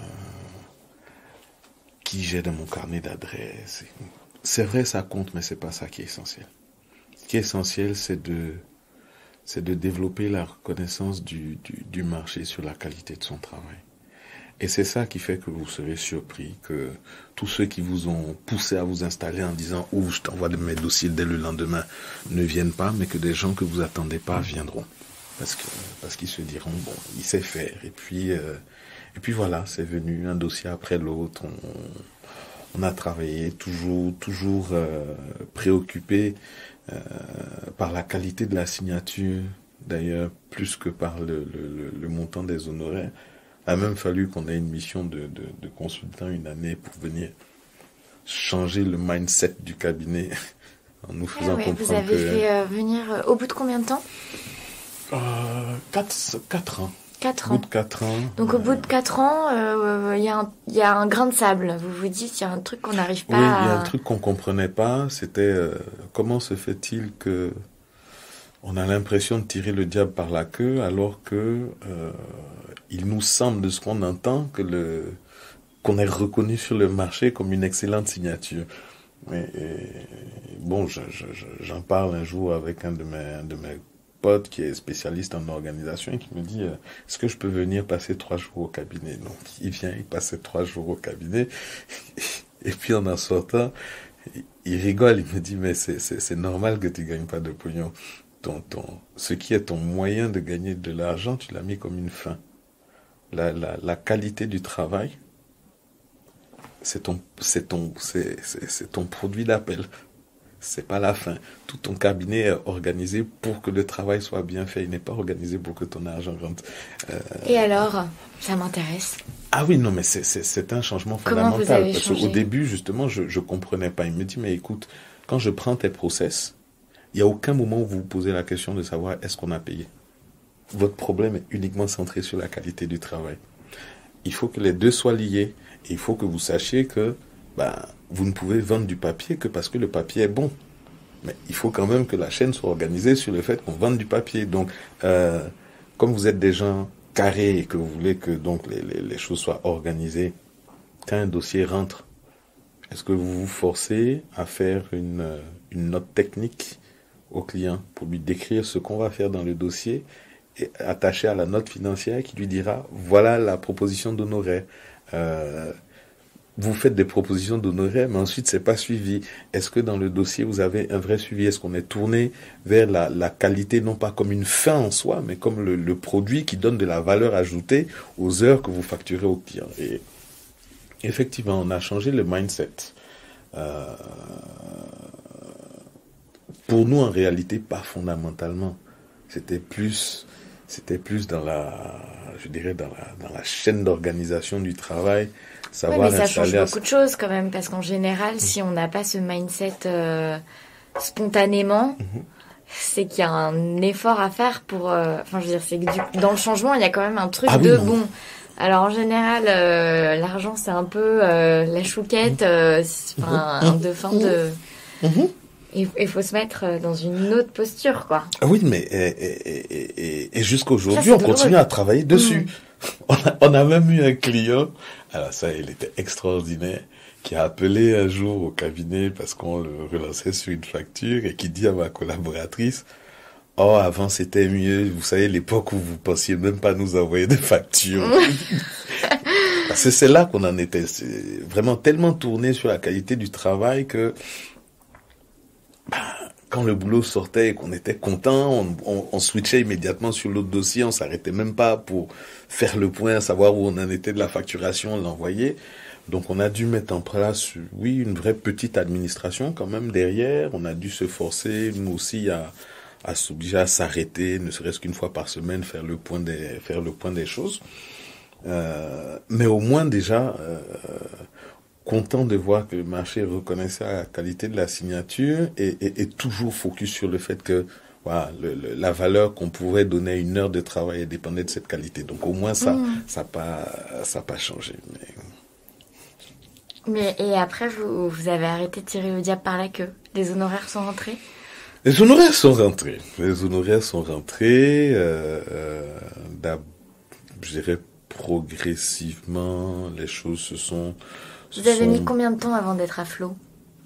qui j'ai dans mon carnet d'adresses. C'est vrai, ça compte, mais c'est pas ça qui est essentiel. Ce qui est essentiel, c'est de, c'est de développer la reconnaissance du, du, du marché sur la qualité de son travail. Et c'est ça qui fait que vous serez surpris que tous ceux qui vous ont poussé à vous installer en disant « Ouvre, je t'envoie mes dossiers dès le lendemain » ne viennent pas, mais que des gens que vous attendez pas viendront. Parce que, parce qu'ils se diront « Bon, il sait faire. » Et puis, euh, et puis voilà, c'est venu un dossier après l'autre. On, on a travaillé toujours, toujours euh, préoccupé euh, par la qualité de la signature, d'ailleurs, plus que par le, le, le montant des honoraires. Il a même fallu qu'on ait une mission de, de, de consultant une année pour venir changer le mindset du cabinet en nous faisant ah ouais, comprendre que... Vous avez que... fait euh, venir euh, au bout de combien de temps? euh, quatre, quatre ans. Quatre ans. Au ans. bout de quatre ans. Donc euh... au bout de quatre ans, il euh, y, y a un grain de sable. Vous vous dites, il y a un truc qu'on n'arrive pas oui, à... Oui, il y a un truc qu'on comprenait pas. C'était euh, comment se fait-il que on a l'impression de tirer le diable par la queue alors que... Euh, il nous semble, de ce qu'on entend, que le qu'on est reconnu sur le marché comme une excellente signature. Mais et, bon, je, je, j'en parle un jour avec un de mes, un de mes potes qui est spécialiste en organisation et qui me dit euh, est-ce que je peux venir passer trois jours au cabinet? Donc il vient, il passe trois jours au cabinet et puis en en sortant, il rigole, il me dit mais c'est c'est, c'est normal que tu gagnes pas de pognon. Ton, ton, ce qui est ton moyen de gagner de l'argent, tu l'as mis comme une fin. La, la, la qualité du travail, c'est ton, c'est ton, c'est, c'est, c'est ton produit d'appel. c'est pas la fin. Tout ton cabinet est organisé pour que le travail soit bien fait. Il n'est pas organisé pour que ton argent rentre. Euh... Et alors, ça m'intéresse. Ah oui, non, mais c'est, c'est, c'est un changement Comment fondamental. Vous avez parce changé? qu'au début, justement, je je comprenais pas. Il me dit, mais écoute, quand je prends tes process, il n'y a aucun moment où vous vous posez la question de savoir est-ce qu'on a payé. Votre problème est uniquement centré sur la qualité du travail. Il faut que les deux soient liés. Et il faut que vous sachiez que bah, vous ne pouvez vendre du papier que parce que le papier est bon. Mais il faut quand même que la chaîne soit organisée sur le fait qu'on vende du papier. Donc, euh, comme vous êtes des gens carrés et que vous voulez que donc les, les, les choses soient organisées, quand un dossier rentre, est-ce que vous vous forcez à faire une, une note technique au client pour lui décrire ce qu'on va faire dans le dossier et attaché à la note financière qui lui dira voilà la proposition d'honoraire. Euh, vous faites des propositions d'honoraires, mais ensuite c'est pas suivi. Est-ce que dans le dossier vous avez un vrai suivi? Est-ce qu'on est tourné vers la, la qualité, non pas comme une fin en soi, mais comme le, le produit qui donne de la valeur ajoutée aux heures que vous facturez au client? Et effectivement, on a changé le mindset. Euh, pour nous, en réalité, pas fondamentalement. C'était plus, c'était plus dans la, je dirais dans la, dans la chaîne d'organisation du travail. Savoir ouais, mais ça change à... beaucoup de choses quand même, parce qu'en général, mmh. si on n'a pas ce mindset euh, spontanément, mmh. c'est qu'il y a un effort à faire pour. Euh, enfin, je veux dire, c'est que du, dans le changement, il y a quand même un truc ah, de oui, bon. Alors en général, euh, l'argent c'est un peu euh, la chouquette, euh, enfin mmh. de fin de. Mmh. Il faut se mettre dans une autre posture, quoi. Ah oui, mais et, et, et, et jusqu'aujourd'hui, on continue à travailler dessus. Mmh. On, a, on a même eu un client, alors ça, il était extraordinaire, qui a appelé un jour au cabinet parce qu'on le relançait sur une facture et qui dit à ma collaboratrice, « Oh, avant c'était mieux, vous savez, l'époque où vous pensiez même pas nous envoyer des factures. » Parce que c'est là qu'on en était, c'est vraiment tellement tourné sur la qualité du travail que bah, quand le boulot sortait et qu'on était content, on, on, on switchait immédiatement sur l'autre dossier, on s'arrêtait même pas pour faire le point, savoir où on en était de la facturation, on l'envoyait. Donc on a dû mettre en place, oui, une vraie petite administration quand même derrière. On a dû se forcer, nous aussi, à, à s'obliger à s'arrêter, ne serait-ce qu'une fois par semaine, faire le point des, faire le point des choses. Euh, mais au moins déjà, euh, content de voir que le marché reconnaissait la qualité de la signature et, et, et toujours focus sur le fait que voilà, le, le, la valeur qu'on pouvait donner à une heure de travail dépendait de cette qualité. Donc au moins ça, mmh. ça n'a pas, ça n'a pas changé. Mais... mais et après vous, vous avez arrêté de tirer le diable par la queue. Les honoraires sont rentrés? Les honoraires sont rentrés. Les honoraires sont rentrés. Euh, euh, je dirais progressivement, les choses se sont. Vous avez mis combien de temps avant d'être à flot?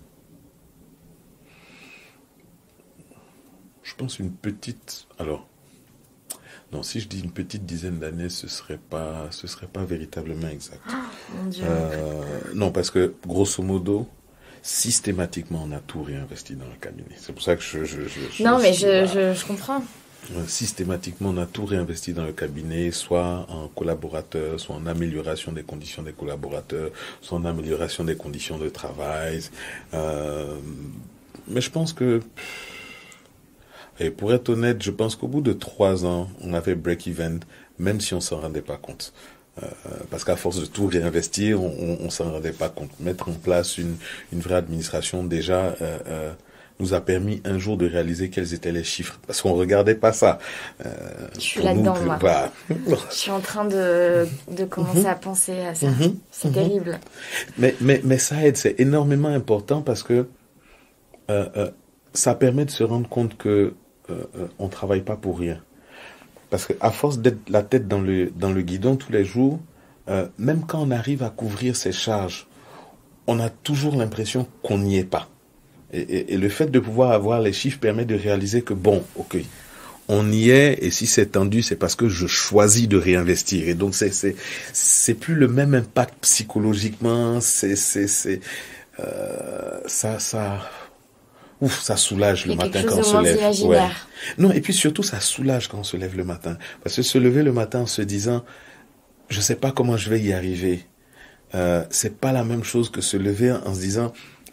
Je pense une petite. Alors, non, si je dis une petite dizaine d'années, ce serait pas, ce serait pas véritablement exact. Oh, mon Dieu. Euh, non, parce que grosso modo, systématiquement, on a tout réinvesti dans le cabinet. C'est pour ça que je. je, je, je non, je mais suis, je, voilà. je, je comprends. Systématiquement, on a tout réinvesti dans le cabinet, soit en collaborateurs, soit en amélioration des conditions des collaborateurs, soit en amélioration des conditions de travail. Euh, mais je pense que, et pour être honnête, je pense qu'au bout de trois ans, on avait break-even, même si on s'en rendait pas compte. Euh, parce qu'à force de tout réinvestir, on, on, on s'en rendait pas compte. Mettre en place une, une vraie administration, déjà, euh, euh, nous a permis un jour de réaliser quels étaient les chiffres, parce qu'on regardait pas ça. Euh, je suis là-dedans, nous, moi. Voilà. Je suis en train de, de commencer mm-hmm. à penser à ça. Mm-hmm. C'est mm-hmm. terrible. Mais, mais, mais ça aide, c'est énormément important parce que euh, euh, ça permet de se rendre compte que euh, euh, on travaille pas pour rien. Parce que à force d'être la tête dans le dans le guidon tous les jours, euh, même quand on arrive à couvrir ses charges, on a toujours l'impression qu'on n'y est pas. Et, et, et le fait de pouvoir avoir les chiffres permet de réaliser que bon, ok, on y est, et si c'est tendu, c'est parce que je choisis de réinvestir. Et donc c'est c'est c'est plus le même impact psychologiquement. C'est c'est c'est euh, ça ça ouf, ça soulage le matin quand on se lève. Ouais. Non, et puis surtout ça soulage quand on se lève le matin, parce que se lever le matin en se disant je sais pas comment je vais y arriver, euh, c'est pas la même chose que se lever en se disant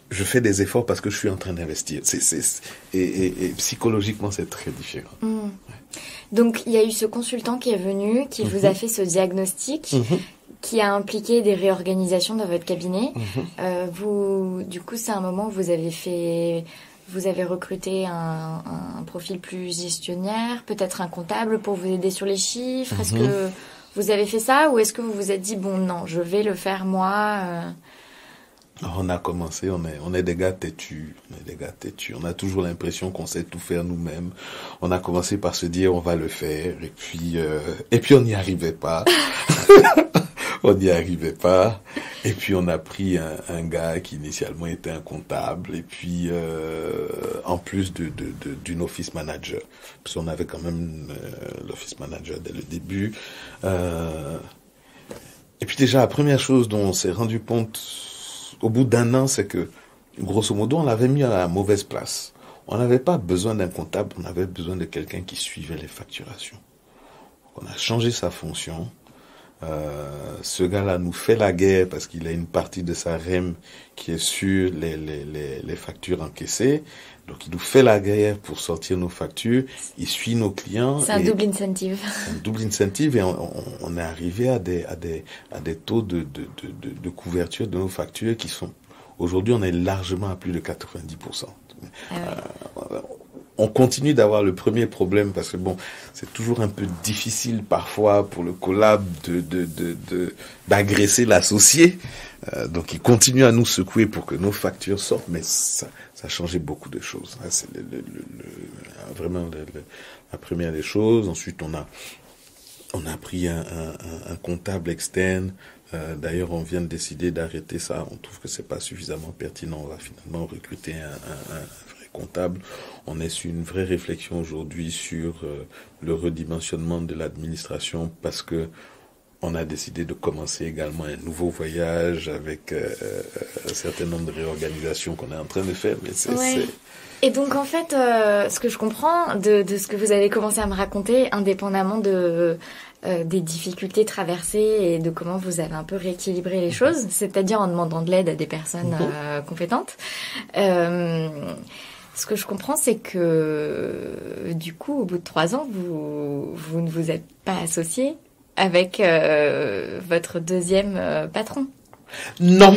je fais des efforts parce que je suis en train d'investir. C'est, c'est, c'est, et, et, et psychologiquement, c'est très différent. Mmh. Ouais. Donc, il y a eu ce consultant qui est venu, qui mmh. vous a fait ce diagnostic, mmh. qui a impliqué des réorganisations dans votre cabinet. Mmh. Euh, vous, du coup, c'est un moment où vous avez fait... Vous avez recruté un, un profil plus gestionnaire, peut-être un comptable pour vous aider sur les chiffres. Mmh. Est-ce que vous avez fait ça ou est-ce que vous vous êtes dit, bon, non, je vais le faire moi euh... On a commencé, on est, on est des gars têtus, on est des gars têtus. On a toujours l'impression qu'on sait tout faire nous-mêmes. On a commencé par se dire, on va le faire, et puis, euh, et puis on n'y arrivait pas. On n'y arrivait pas. Et puis on a pris un, un gars qui initialement était un comptable et puis euh, en plus de, de, de d'une office manager, parce qu'on avait quand même euh, l'office manager dès le début. Euh, et puis déjà la première chose dont on s'est rendu compte au bout d'un an, c'est que grosso modo on l'avait mis à la mauvaise place. On n'avait pas besoin d'un comptable, on avait besoin de quelqu'un qui suivait les facturations. On a changé sa fonction. Euh, ce gars-là nous fait la guerre parce qu'il a une partie de sa R E M qui est sur les, les, les, les factures encaissées. Donc il nous fait la guerre pour sortir nos factures. Il suit nos clients. C'est un double incentive. Un double incentive et on, on, on est arrivé à des, à des, à des taux de, de, de, de, de couverture de nos factures qui sont, aujourd'hui on est largement à plus de quatre-vingt-dix pour cent. Ah ouais. euh, On continue d'avoir le premier problème parce que bon, c'est toujours un peu difficile parfois pour le collab de, de, de, de, d'agresser l'associé. Euh, donc il continue à nous secouer pour que nos factures sortent, mais ça, ça a changé beaucoup de choses. Là, c'est le, le, le, le, vraiment le, le, la première des choses. Ensuite, on a, on a pris un, un, un comptable externe. Euh, d'ailleurs, on vient de décider d'arrêter ça. On trouve que c'est pas suffisamment pertinent. On va finalement recruter un, un, un comptable. On est sur une vraie réflexion aujourd'hui sur euh, le redimensionnement de l'administration parce que on a décidé de commencer également un nouveau voyage avec euh, un certain nombre de réorganisations qu'on est en train de faire. Mais c'est, ouais. c'est... Et donc en fait, euh, ce que je comprends de, de ce que vous avez commencé à me raconter, indépendamment de euh, des difficultés traversées et de comment vous avez un peu rééquilibré les choses, c'est-à-dire en demandant de l'aide à des personnes euh, compétentes. Euh, Ce que je comprends, c'est que du coup, au bout de trois ans, vous, vous ne vous êtes pas associé avec euh, votre deuxième euh, patron. Non,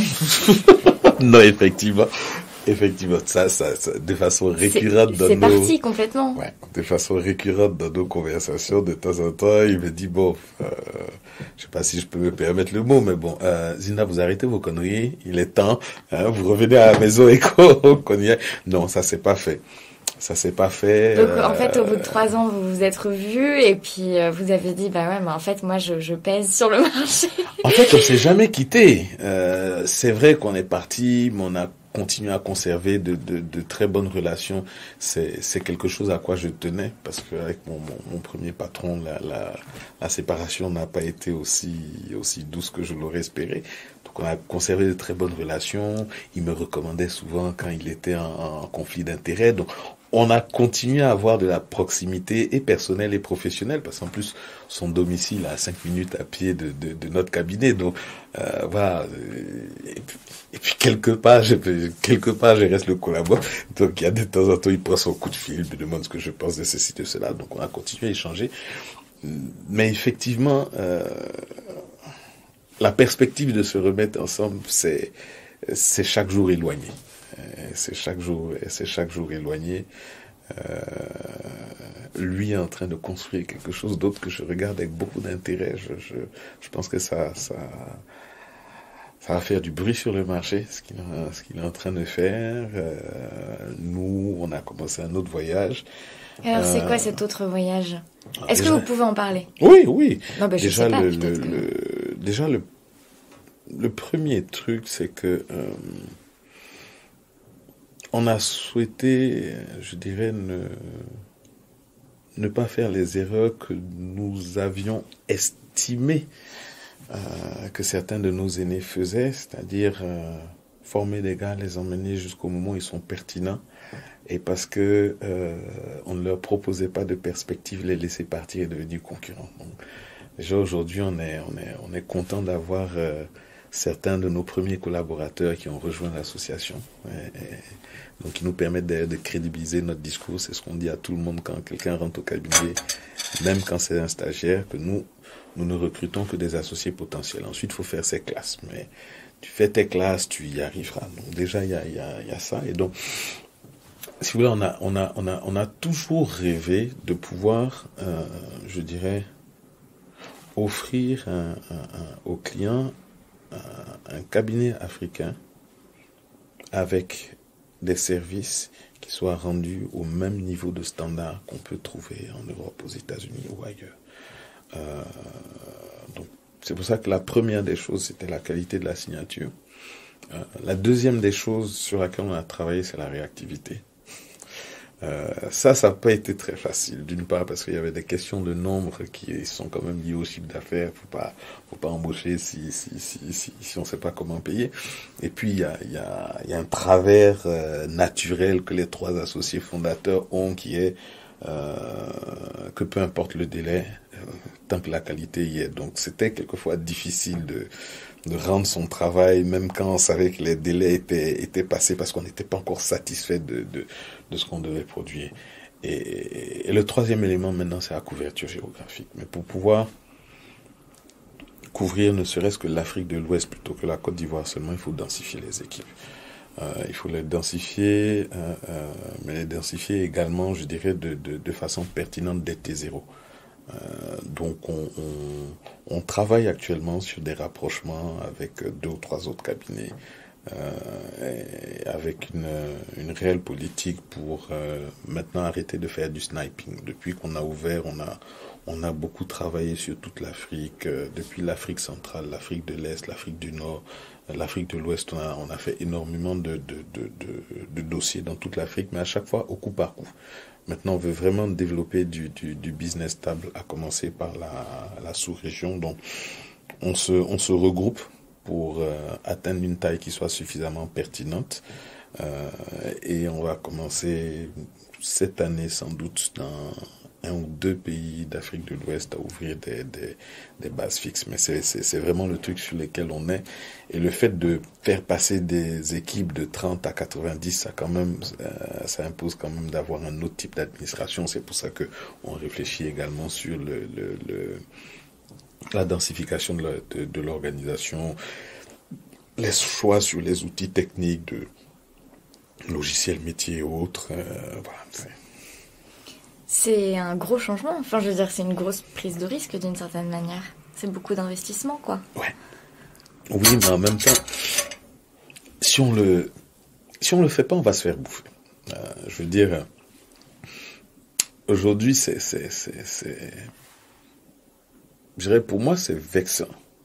non, effectivement, effectivement, ça, ça, ça de façon récurrente c'est, dans c'est nos. C'est parti complètement. Ouais, de façon récurrente dans nos conversations, de temps en temps, il me dit bon, euh, je sais pas si je peux me permettre le mot, mais bon, euh, Zina, vous arrêtez vos conneries, il est temps, hein, vous revenez à la maison et qu'on, qu'on y est. Non, ça s'est pas fait. Ça s'est pas fait. Donc euh... en fait, au bout de trois ans, vous vous êtes revus et puis euh, vous avez dit bah ouais, mais en fait, moi, je, je pèse sur le marché. En fait, on s'est jamais quitté. Euh, c'est vrai qu'on est parti, mais on a continué à conserver de, de, de très bonnes relations. C'est, c'est quelque chose à quoi je tenais parce que avec mon, mon, mon premier patron, la, la, la séparation n'a pas été aussi aussi douce que je l'aurais espéré. Donc on a conservé de très bonnes relations. Il me recommandait souvent quand il était en, en conflit d'intérêts. Donc on a continué à avoir de la proximité et personnelle et professionnelle parce qu'en plus son domicile est à cinq minutes à pied de, de, de notre cabinet. Donc euh, voilà. Et puis, et puis quelque part, je, quelque part, je reste le collaborateur. Donc il y a de temps en temps, il prend son coup de fil, me demande ce que je pense de ceci, de cela. Donc on a continué à échanger. Mais effectivement, euh, la perspective de se remettre ensemble, c'est c'est chaque jour éloigné. C'est chaque jour, c'est chaque jour éloigné. Euh, lui est en train de construire quelque chose d'autre que je regarde avec beaucoup d'intérêt. Je, je, je pense que ça, ça, ça va faire du bruit sur le marché, ce qu'il, ce qu'il est en train de faire. Euh, nous, on a commencé un autre voyage. Alors, c'est euh, quoi cet autre voyage ? Est-ce déjà, que vous pouvez en parler ? Oui, oui. Non, ben, déjà, je sais pas, le, le, que... le, déjà le, le premier truc, c'est que euh, on a souhaité, je dirais, ne, ne pas faire les erreurs que nous avions estimées euh, que certains de nos aînés faisaient, c'est-à-dire euh, former des gars, les emmener jusqu'au moment où ils sont pertinents, et parce que euh, on ne leur proposait pas de perspective, les laisser partir et devenir concurrents. Donc, déjà aujourd'hui, on est, on est, on est content d'avoir euh, certains de nos premiers collaborateurs qui ont rejoint l'association. Et, et, donc, ils nous permettent de, de crédibiliser notre discours. C'est ce qu'on dit à tout le monde quand quelqu'un rentre au cabinet, même quand c'est un stagiaire, que nous, nous ne recrutons que des associés potentiels. Ensuite, il faut faire ses classes. Mais tu fais tes classes, tu y arriveras. Donc, déjà, il y a, il y a, il y a ça. Et donc, si vous voulez, on a, on a, on a, on a toujours rêvé de pouvoir, euh, je dirais, offrir un, un, un, aux clients un, un cabinet africain avec des services qui soient rendus au même niveau de standard qu'on peut trouver en Europe, aux États-Unis ou ailleurs. Euh, donc, c'est pour ça que la première des choses, c'était la qualité de la signature. Euh, la deuxième des choses sur laquelle on a travaillé, c'est la réactivité. Euh, ça, ça n'a pas été très facile. D'une part, parce qu'il y avait des questions de nombre qui sont quand même liées au chiffre d'affaires. Faut pas, faut pas embaucher si si si si, si on ne sait pas comment payer. Et puis il y a il y a il y a un travers euh, naturel que les trois associés fondateurs ont, qui est euh, que peu importe le délai, euh, tant que la qualité y est. Donc c'était quelquefois difficile de de rendre son travail, même quand on savait que les délais étaient, étaient passés, parce qu'on n'était pas encore satisfait de, de, de ce qu'on devait produire. Et, et le troisième élément maintenant, c'est la couverture géographique. Mais pour pouvoir couvrir ne serait-ce que l'Afrique de l'Ouest plutôt que la Côte d'Ivoire seulement, il faut densifier les équipes. Euh, il faut les densifier, euh, euh, mais les densifier également, je dirais, de, de, de façon pertinente dès T zéro. Euh, donc on, on, on travaille actuellement sur des rapprochements avec deux ou trois autres cabinets, euh, et avec une, une réelle politique pour euh, maintenant arrêter de faire du sniping. Depuis qu'on a ouvert, on a, on a beaucoup travaillé sur toute l'Afrique, euh, depuis l'Afrique centrale, l'Afrique de l'Est, l'Afrique du Nord, l'Afrique de l'Ouest. On a, on a fait énormément de, de, de, de, de dossiers dans toute l'Afrique, mais à chaque fois au coup par coup. Maintenant, on veut vraiment développer du, du, du business stable, à commencer par la, la sous-région. Donc, on se, on se regroupe pour euh, atteindre une taille qui soit suffisamment pertinente. Euh, et on va commencer cette année, sans doute, dans un ou deux pays d'Afrique de l'Ouest à ouvrir des, des, des bases fixes. Mais c'est, c'est, c'est vraiment le truc sur lequel on est. Et le fait de faire passer des équipes de trente à quatre-vingt-dix, ça quand même, euh, ça impose quand même d'avoir un autre type d'administration. C'est pour ça que on réfléchit également sur le, le, le la densification de, la, de, de l'organisation, les choix sur les outils techniques de logiciels métiers et autres. Euh, voilà, c'est... C'est un gros changement. Enfin, je veux dire, c'est une grosse prise de risque d'une certaine manière. C'est beaucoup d'investissement, quoi. Ouais. Oui, mais en même temps, si on le, si on le fait pas, on va se faire bouffer. Euh, je veux dire, aujourd'hui, c'est, c'est, c'est, c'est, je dirais, pour moi, c'est vexant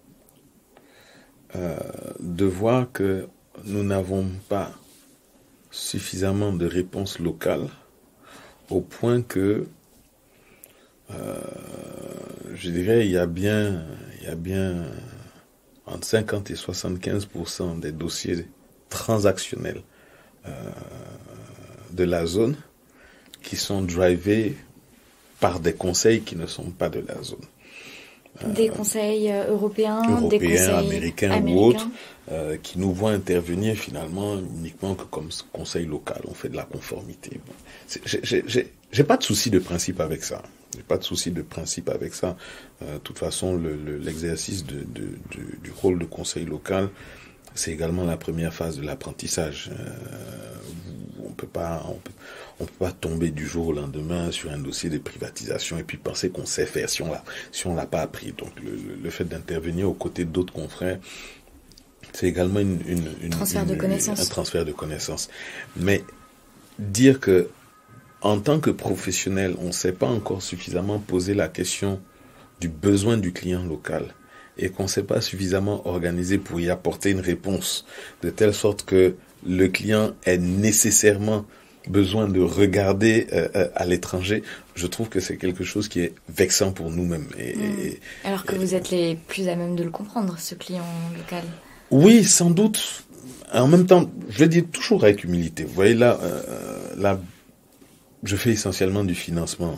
euh, de voir que nous n'avons pas suffisamment de réponses locales, au point que, euh, je dirais, il y a bien, il y a bien entre cinquante et soixante-quinze pour cent des dossiers transactionnels euh, de la zone qui sont drivés par des conseils qui ne sont pas de la zone. Des conseils européens, européens, des conseils américains, américains ou autres, euh, qui nous voient intervenir finalement uniquement que comme conseil local. On fait de la conformité. Bon. J'ai, j'ai, j'ai, j'ai pas de souci de principe avec ça. J'ai pas de souci de principe avec ça. Euh, de toute façon, le, le, l'exercice de, de, de, du rôle de conseil local, c'est également la première phase de l'apprentissage. Euh, on peut pas, on peut, on peut pas tomber du jour au lendemain sur un dossier de privatisation et puis penser qu'on sait faire si on l'a, si on l'a pas appris. Donc le, le, le fait d'intervenir aux côtés d'autres confrères, c'est également une, une, une, transfert une, de connaissances. un transfert de connaissances. Mais dire que en tant que professionnel, on ne sait pas encore suffisamment poser la question du besoin du client local et qu'on ne s'est pas suffisamment organisé pour y apporter une réponse de telle sorte que le client ait nécessairement besoin de regarder euh, à l'étranger, je trouve que c'est quelque chose qui est vexant pour nous-mêmes. Et, mmh. et, Alors que et, vous êtes les plus à même de le comprendre, ce client local. Oui, sans doute. En même temps, je le dis toujours avec humilité. Vous voyez, là, euh, là, je fais essentiellement du financement.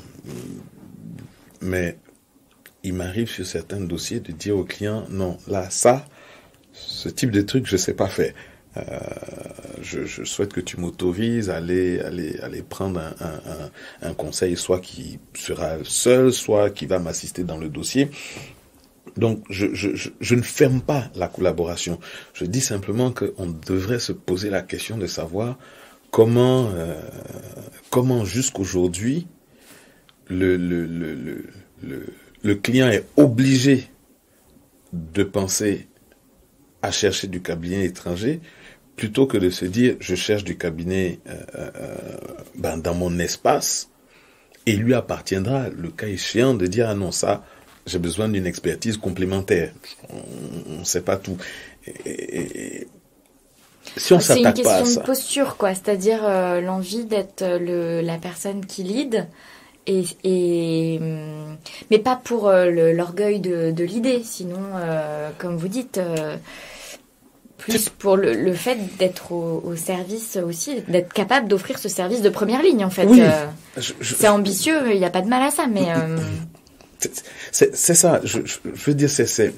Mais il m'arrive sur certains dossiers de dire au client, non, là, ça, ce type de truc, je sais pas faire. Euh, je, je souhaite que tu m'autorises à aller, aller, aller prendre un, un, un, un conseil, soit qui sera seul, soit qui va m'assister dans le dossier. Donc, je, je, je, je ne ferme pas la collaboration. Je dis simplement qu'on devrait se poser la question de savoir comment, euh, comment jusqu'aujourd'hui, le, le, le, le, le, le client est obligé de penser à chercher du cabinet étranger, plutôt que de se dire, je cherche du cabinet euh, euh, ben, dans mon espace, et il lui appartiendra, le cas échéant, de dire, ah non, ça, j'ai besoin d'une expertise complémentaire. On ne sait pas tout. Et, et, et, si on s'attaque pas à ça... C'est une question de posture, quoi. C'est-à-dire euh, l'envie d'être le, la personne qui lead, et, et, mais pas pour euh, le, l'orgueil de, de l'idée, sinon, euh, comme vous dites... Euh, plus pour le, le fait d'être au, au service aussi, d'être capable d'offrir ce service de première ligne, en fait. Oui, euh, je, je, c'est ambitieux, il n'y a pas de mal à ça, mais... Euh... C'est, c'est, c'est ça, je, je, je veux dire, c'est... c'est...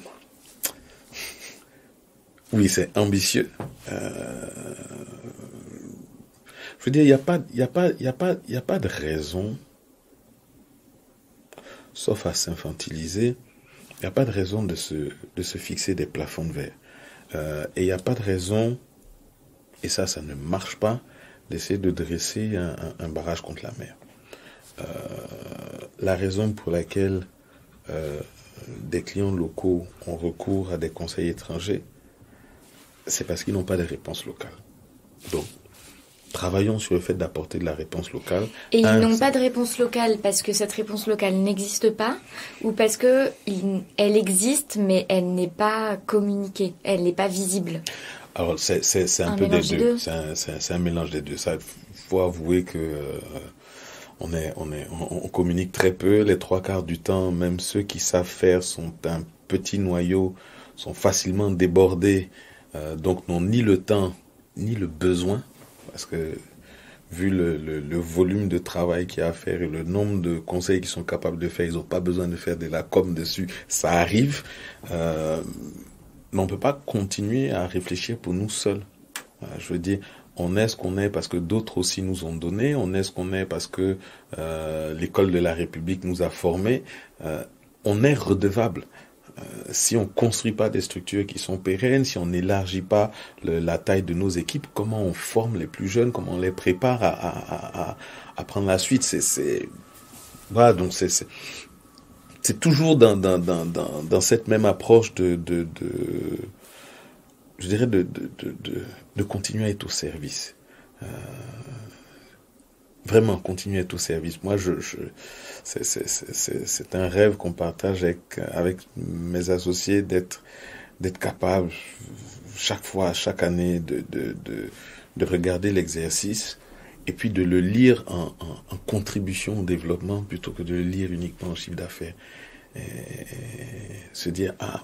Oui, c'est ambitieux. Euh... Je veux dire, il n'y a pas, il y a pas, il y a pas, il y a pas de raison, sauf à s'infantiliser, il n'y a pas de raison de se, de se fixer des plafonds de verre. Euh, et il n'y a pas de raison, et ça, ça ne marche pas, d'essayer de dresser un, un, un barrage contre la mer. Euh, la raison pour laquelle euh, des clients locaux ont recours à des conseils étrangers, c'est parce qu'ils n'ont pas de réponse locale. Donc, travaillons sur le fait d'apporter de la réponse locale. Et ils un, n'ont pas de réponse locale parce que cette réponse locale n'existe pas, ou parce que il, elle existe mais elle n'est pas communiquée, elle n'est pas visible. Alors c'est c'est c'est un, un peu des deux. deux. C'est un c'est, c'est un mélange des deux. Ça, faut avouer que euh, on est on est on, on communique très peu. Les trois quarts du temps, même ceux qui savent faire sont un petit noyau, sont facilement débordés, euh, donc n'ont ni le temps ni le besoin. Parce que, vu le, le, le volume de travail qu'il y a à faire et le nombre de conseils qu'ils sont capables de faire, ils n'ont pas besoin de faire de la com dessus, ça arrive. Euh, mais on ne peut pas continuer à réfléchir pour nous seuls. Euh, je veux dire, on est ce qu'on est parce que d'autres aussi nous ont donné, on est ce qu'on est parce que euh, l'école de la République nous a formés. Euh, on est redevable. Euh, si on construit pas des structures qui sont pérennes, si on n'élargit pas le, la taille de nos équipes, comment on forme les plus jeunes, comment on les prépare à, à, à, à prendre la suite, c'est, c'est, voilà, donc c'est, c'est, c'est toujours dans, dans, dans, dans, dans cette même approche de, de, de je dirais de, de, de, de, de continuer à être au service. Euh, Vraiment, continuer à être au service. Moi, je, je, c'est, c'est, c'est, c'est un rêve qu'on partage avec, avec mes associés, d'être, d'être capable, chaque fois, chaque année, de, de, de, de regarder l'exercice et puis de le lire en, en, en contribution au développement plutôt que de le lire uniquement en chiffre d'affaires. Et, et se dire, ah,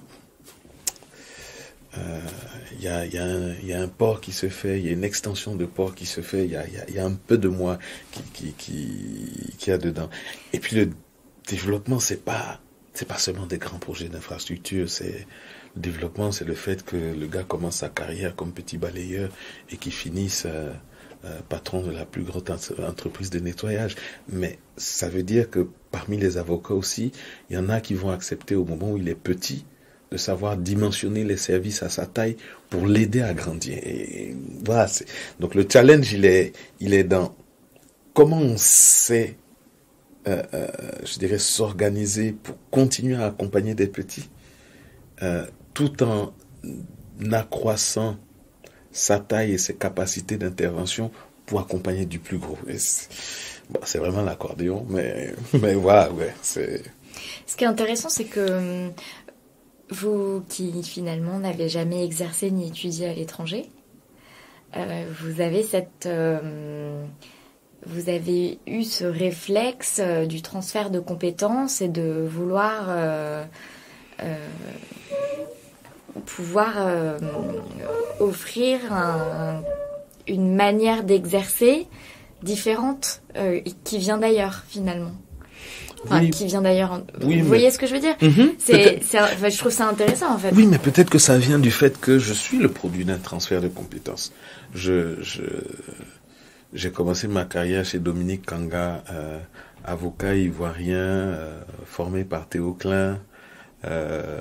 il euh, y, a, y, a y a un port qui se fait, il y a une extension de port qui se fait, il y a, y, a, y a un peu de moi qui, qui, qui, qui a dedans. Et puis le développement, c'est pas, c'est pas seulement des grands projets d'infrastructure, c'est le développement, c'est le fait que le gars commence sa carrière comme petit balayeur et qu'il finisse euh, euh, patron de la plus grande entreprise de nettoyage. Mais ça veut dire que parmi les avocats aussi, il y en a qui vont accepter au moment où il est petit de savoir dimensionner les services à sa taille pour l'aider à grandir. Et voilà, c'est... Donc le challenge, il est, il est dans comment on sait, euh, euh, je dirais, s'organiser pour continuer à accompagner des petits, euh, tout en accroissant sa taille et ses capacités d'intervention pour accompagner du plus gros. Et c'est... Bon, c'est vraiment l'accordéon, mais, mais voilà, ouais, c'est... Ce qui est intéressant, c'est que vous, qui finalement n'avez jamais exercé ni étudié à l'étranger, euh, vous avez cette, euh, vous avez eu ce réflexe euh, du transfert de compétences et de vouloir euh, euh, pouvoir euh, offrir un, une manière d'exercer différente euh, qui vient d'ailleurs finalement. Enfin, oui. qui vient d'ailleurs. Oui, Vous mais... voyez ce que je veux dire? Mm-hmm, c'est, c'est, enfin, je trouve ça intéressant en fait. Oui, mais peut-être que ça vient du fait que je suis le produit d'un transfert de compétences. Je, je, j'ai commencé ma carrière chez Dominique Kanga, euh, avocat ivoirien, euh, formé par Théo Klein, euh,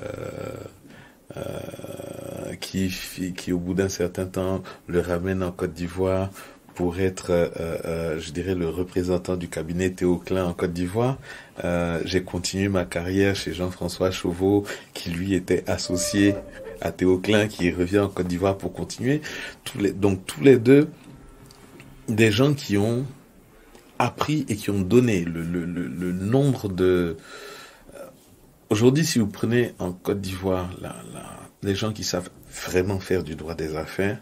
euh, qui, qui au bout d'un certain temps le ramène en Côte d'Ivoire pour être, euh, euh, je dirais, le représentant du cabinet Théo Klein en Côte d'Ivoire. Euh, j'ai continué ma carrière chez Jean-François Chauveau, qui lui était associé à Théo Klein, qui revient en Côte d'Ivoire pour continuer. Tous les, donc tous les deux, des gens qui ont appris et qui ont donné le, le, le, le nombre de... Aujourd'hui, si vous prenez en Côte d'Ivoire la, la, les gens qui savent vraiment faire du droit des affaires,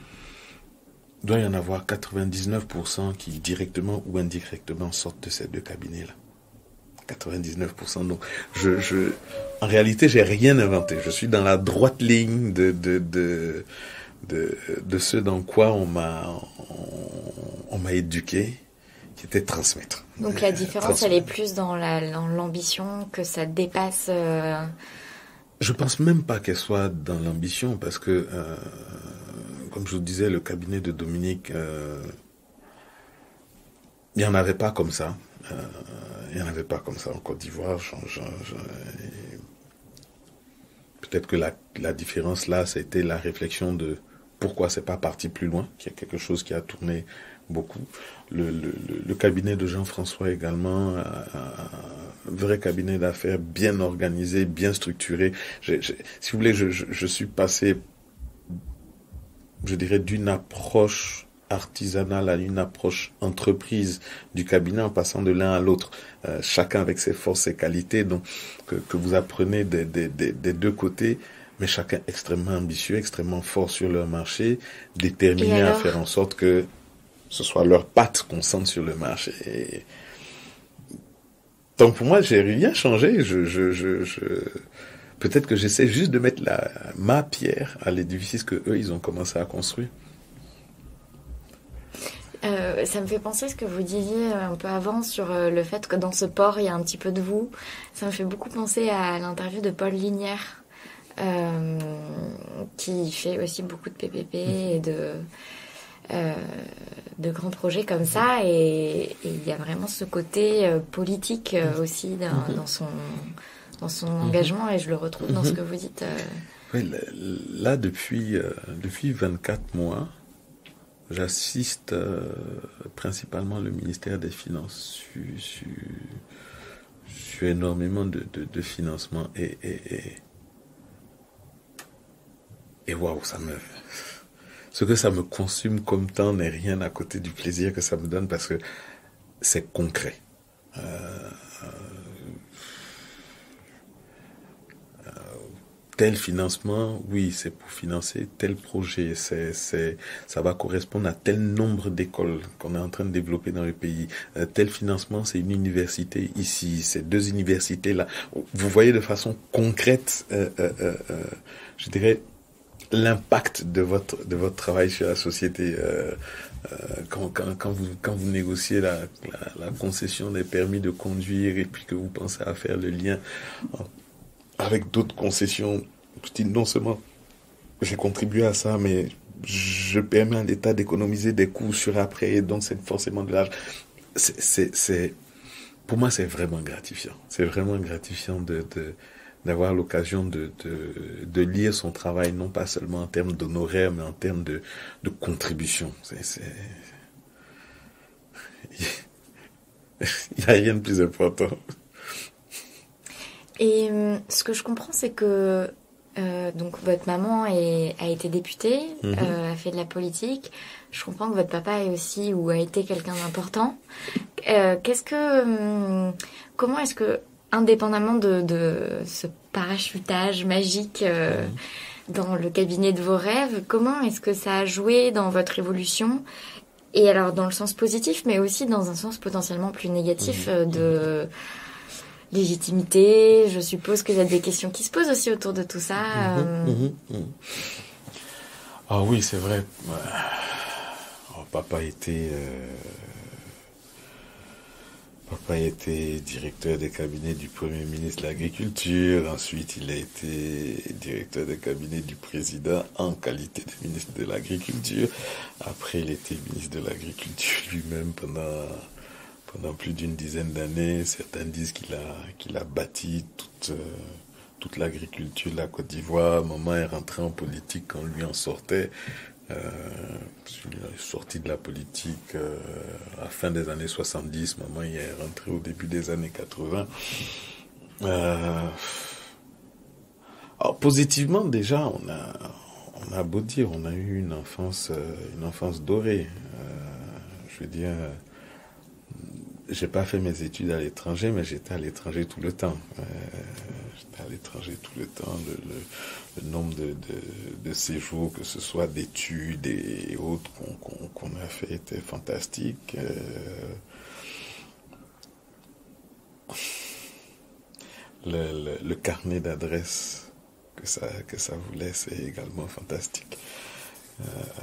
il doit y en avoir quatre-vingt-dix-neuf pour cent qui directement ou indirectement sortent de ces deux cabinets-là. quatre-vingt-dix-neuf pour cent. Donc, je, je, en réalité, j'ai rien inventé. Je suis dans la droite ligne de, de, de, de, de ce dans quoi on m'a, on, on m'a éduqué, qui était transmettre. Donc, la différence, elle est plus dans, la, dans l'ambition, que ça dépasse... Euh... Je pense même pas qu'elle soit dans l'ambition, parce que... Euh, comme je vous disais, le cabinet de Dominique, euh, il n'y en avait pas comme ça. Euh, il n'y en avait pas comme ça en Côte d'Ivoire. Je, je, je, peut-être que la, la différence là, c'était la réflexion de pourquoi c'est pas parti plus loin, qu'il y a quelque chose qui a tourné beaucoup. Le, le, le cabinet de Jean-François également, un, un vrai cabinet d'affaires bien organisé, bien structuré. J'ai, j'ai, si vous voulez, je, je, je suis passé... je dirais, d'une approche artisanale à une approche entreprise du cabinet en passant de l'un à l'autre, euh, chacun avec ses forces, ses qualités, donc que, que vous apprenez des, des, des, des deux côtés, mais chacun extrêmement ambitieux, extrêmement fort sur leur marché, déterminé à faire en sorte que ce soit leurs pattes qu'on sente sur le marché. Et... donc pour moi, j'ai rien changé. Je, je, je, je... peut-être que j'essaie juste de mettre la, ma pierre à l'édifice que eux ils ont commencé à construire. Euh, ça me fait penser à ce que vous disiez un peu avant sur le fait que dans ce port il y a un petit peu de vous. Ça me fait beaucoup penser à l'interview de Paul Linière, euh, qui fait aussi beaucoup de P P P et de, euh, de grands projets comme ça. Et il y a vraiment ce côté euh, politique euh, aussi dans, dans son... dans son engagement, et je le retrouve dans ce que vous dites. Euh... Oui, là, depuis, euh, depuis vingt-quatre mois, j'assiste euh, principalement le ministère des Finances sur, sur, sur énormément de, de, de financement, et, et, et, et waouh, ça me... ce que ça me consume comme temps n'est rien à côté du plaisir que ça me donne, parce que c'est concret. Euh, tel financement, oui, c'est pour financer tel projet, c'est, c'est, ça va correspondre à tel nombre d'écoles qu'on est en train de développer dans le pays. Euh, tel financement, c'est une université ici, c'est deux universités là. Vous voyez de façon concrète, euh, euh, euh, je dirais, l'impact de votre de votre travail sur la société. Euh, euh, quand, quand, quand vous quand vous négociez la, la, la concession des permis de conduire, et puis que vous pensez à faire le lien avec d'autres concessions, non seulement j'ai contribué à ça, mais je permets à l'État d'économiser des coûts sur après, et donc c'est forcément de l'argent. C'est, c'est, c'est, pour moi, c'est vraiment gratifiant. C'est vraiment gratifiant de, de, d'avoir l'occasion de, de, de lire son travail, non pas seulement en termes d'honoraires, mais en termes de, de contribution. C'est, c'est... Il n'y a rien de plus important. Et euh, ce que je comprends, c'est que euh, donc votre maman est, a été députée, mm-hmm. euh, a fait de la politique. Je comprends que votre papa est aussi ou a été quelqu'un d'important. Euh, qu'est-ce que, euh, comment est-ce que, indépendamment de, de ce parachutage magique euh, mm-hmm. dans le cabinet de vos rêves, comment est-ce que ça a joué dans votre évolution? Et alors dans le sens positif, mais aussi dans un sens potentiellement plus négatif mm-hmm. de légitimité. Je suppose qu'il y a des questions qui se posent aussi autour de tout ça. Mmh, euh... mmh, mmh. Ah oui, c'est vrai. Oh, papa était... Euh... Papa était directeur des cabinets du Premier ministre de l'Agriculture. Ensuite, il a été directeur des cabinets du président en qualité de ministre de l'Agriculture. Après, il était ministre de l'Agriculture lui-même pendant, pendant plus d'une dizaine d'années. Certains disent qu'il a, qu'il a bâti toute, euh, toute l'agriculture de la Côte d'Ivoire. Maman est rentrée en politique quand lui en sortait. Euh, il est sorti de la politique euh, à la fin des années soixante-dix, maman il est rentré au début des années quatre-vingts. Euh, alors positivement déjà, on a, on a beau dire, on a eu une enfance, euh, une enfance dorée. Euh, je veux dire, j'ai pas fait mes études à l'étranger, mais j'étais à l'étranger tout le temps. Euh, j'étais à l'étranger tout le temps. Le, le, le nombre de, de, de séjours, que ce soit d'études et autres qu'on qu'on, qu'on a fait, était fantastique. Euh, le, le, le carnet d'adresses que ça, que ça vous laisse est également fantastique. Euh,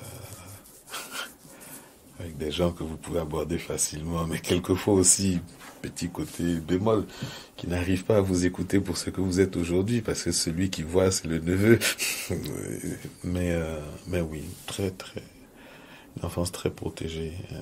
avec des gens que vous pouvez aborder facilement, mais quelquefois aussi, petit côté bémol, qui n'arrivent pas à vous écouter pour ce que vous êtes aujourd'hui, parce que celui qui voit, c'est le neveu. mais, euh, mais oui, très, très, une enfance très protégée. Euh,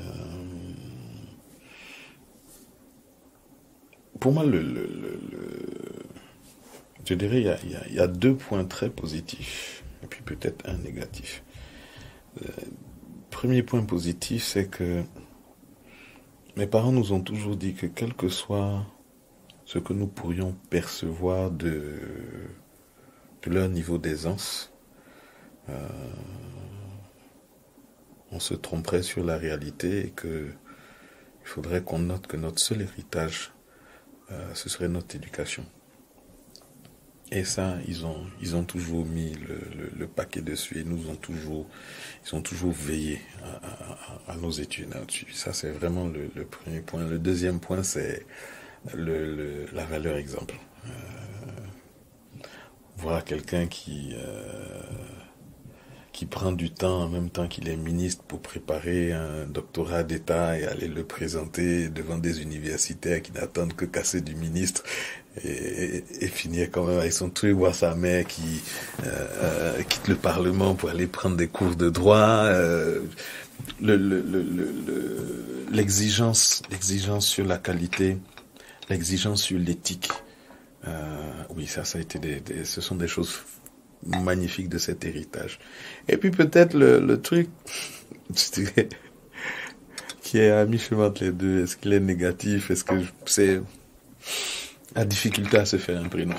pour moi, le, le, le, le je dirais, il y a, il y a, il y a deux points très positifs, et puis peut-être un négatif. Euh, Premier point positif, c'est que mes parents nous ont toujours dit que quel que soit ce que nous pourrions percevoir de, de leur niveau d'aisance, euh, on se tromperait sur la réalité et que il faudrait qu'on note que notre seul héritage, euh, ce serait notre éducation. Et ça, ils ont, ils ont toujours mis le, le, le paquet dessus et nous ont toujours, ils ont toujours veillé à, à, à nos études là-dessus. Ça, c'est vraiment le, le premier point. Le deuxième point, c'est le, le, la valeur exemple. Euh, voir quelqu'un qui, euh, qui prend du temps en même temps qu'il est ministre pour préparer un doctorat d'État et aller le présenter devant des universitaires qui n'attendent que casser du ministre. Et, et, et finir quand même avec son truc, voir sa mère qui euh, quitte le Parlement pour aller prendre des cours de droit, euh, le, le, le, le, l'exigence, l'exigence sur la qualité, l'exigence sur l'éthique. Euh, oui, ça, ça a été des, des, ce sont des choses magnifiques de cet héritage. Et puis peut-être le, le truc, je dirais, qui est à mi-chemin entre les deux. Est-ce qu'il est négatif? Est-ce que c'est la difficulté à se faire un prénom.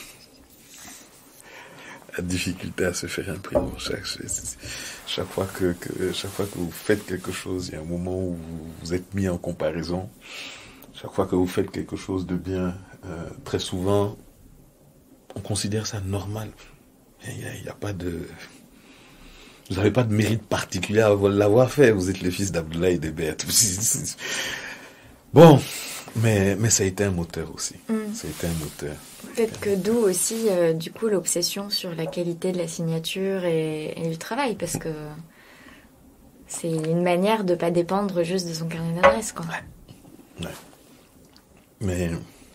La difficulté à se faire un prénom. Chaque, chaque fois que, que, chaque fois que vous faites quelque chose, il y a un moment où vous, vous êtes mis en comparaison. Chaque fois que vous faites quelque chose de bien, euh, très souvent, on considère ça normal. Il n'y a, il y a pas de... Vous n'avez pas de mérite particulier à l'avoir fait. Vous êtes le fils d'Abdoulaye Debert. Bon... Mais, mais ça a été un moteur aussi. Mm. Ça a été un moteur. Peut-être que d'où aussi, euh, du coup, l'obsession sur la qualité de la signature et, et du travail, parce que c'est une manière de ne pas dépendre juste de son carnet d'adresse, quoi. Ouais. Ouais. Mais...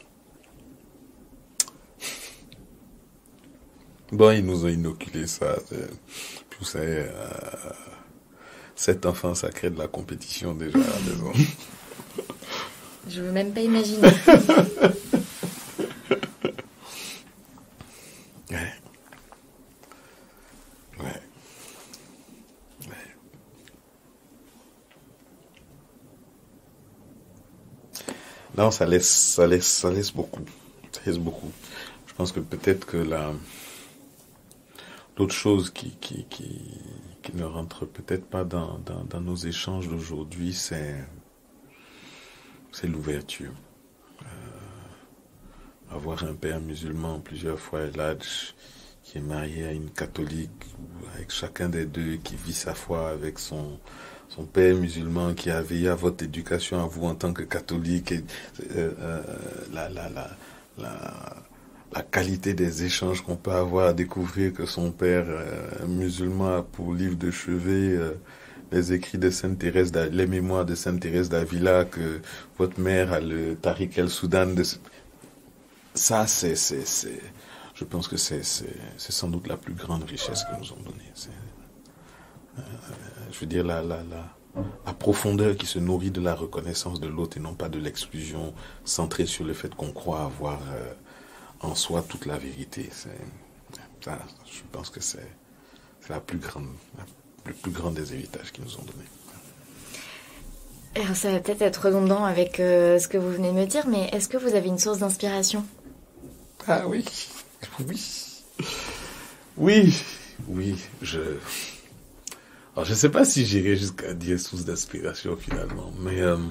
Bon, ils nous ont inoculé ça. Vous savez, euh, cet enfant, ça crée de la compétition déjà à la maison. Je veux même pas imaginer. Ouais. Ouais. Ouais. Non, ça laisse, ça laisse, ça laisse beaucoup. Ça laisse beaucoup. Je pense que peut-être que la, l'autre chose qui, qui, qui, qui ne rentre peut-être pas dans, dans, dans nos échanges d'aujourd'hui, c'est c'est l'ouverture. Euh, avoir un père musulman, plusieurs fois Eladj, qui est marié à une catholique, avec chacun des deux qui vit sa foi avec son, son père musulman qui a veillé à votre éducation à vous en tant que catholique, et, euh, euh, la, la, la, la, la qualité des échanges qu'on peut avoir à découvrir que son père euh, musulman a pour livre de chevet euh, les écrits de Sainte Thérèse, d'A- les mémoires de Sainte Thérèse d'Avila, que votre mère a le Tariq el-Soudan. De... Ça, c'est, c'est, c'est, je pense que c'est, c'est, c'est sans doute la plus grande richesse qu'ils nous ont donnée. C'est, euh, je veux dire, la, la, la, la profondeur qui se nourrit de la reconnaissance de l'autre et non pas de l'exclusion centrée sur le fait qu'on croit avoir euh, en soi toute la vérité. C'est, ça, je pense que c'est, c'est la plus grande, la, le plus grand des héritages qu'ils nous ont donné. Alors ça va peut-être être redondant avec euh, ce que vous venez de me dire, mais est-ce que vous avez une source d'inspiration? Ah oui, oui, oui, oui, je... Alors je ne sais pas si j'irai jusqu'à dire source d'inspiration finalement, mais euh,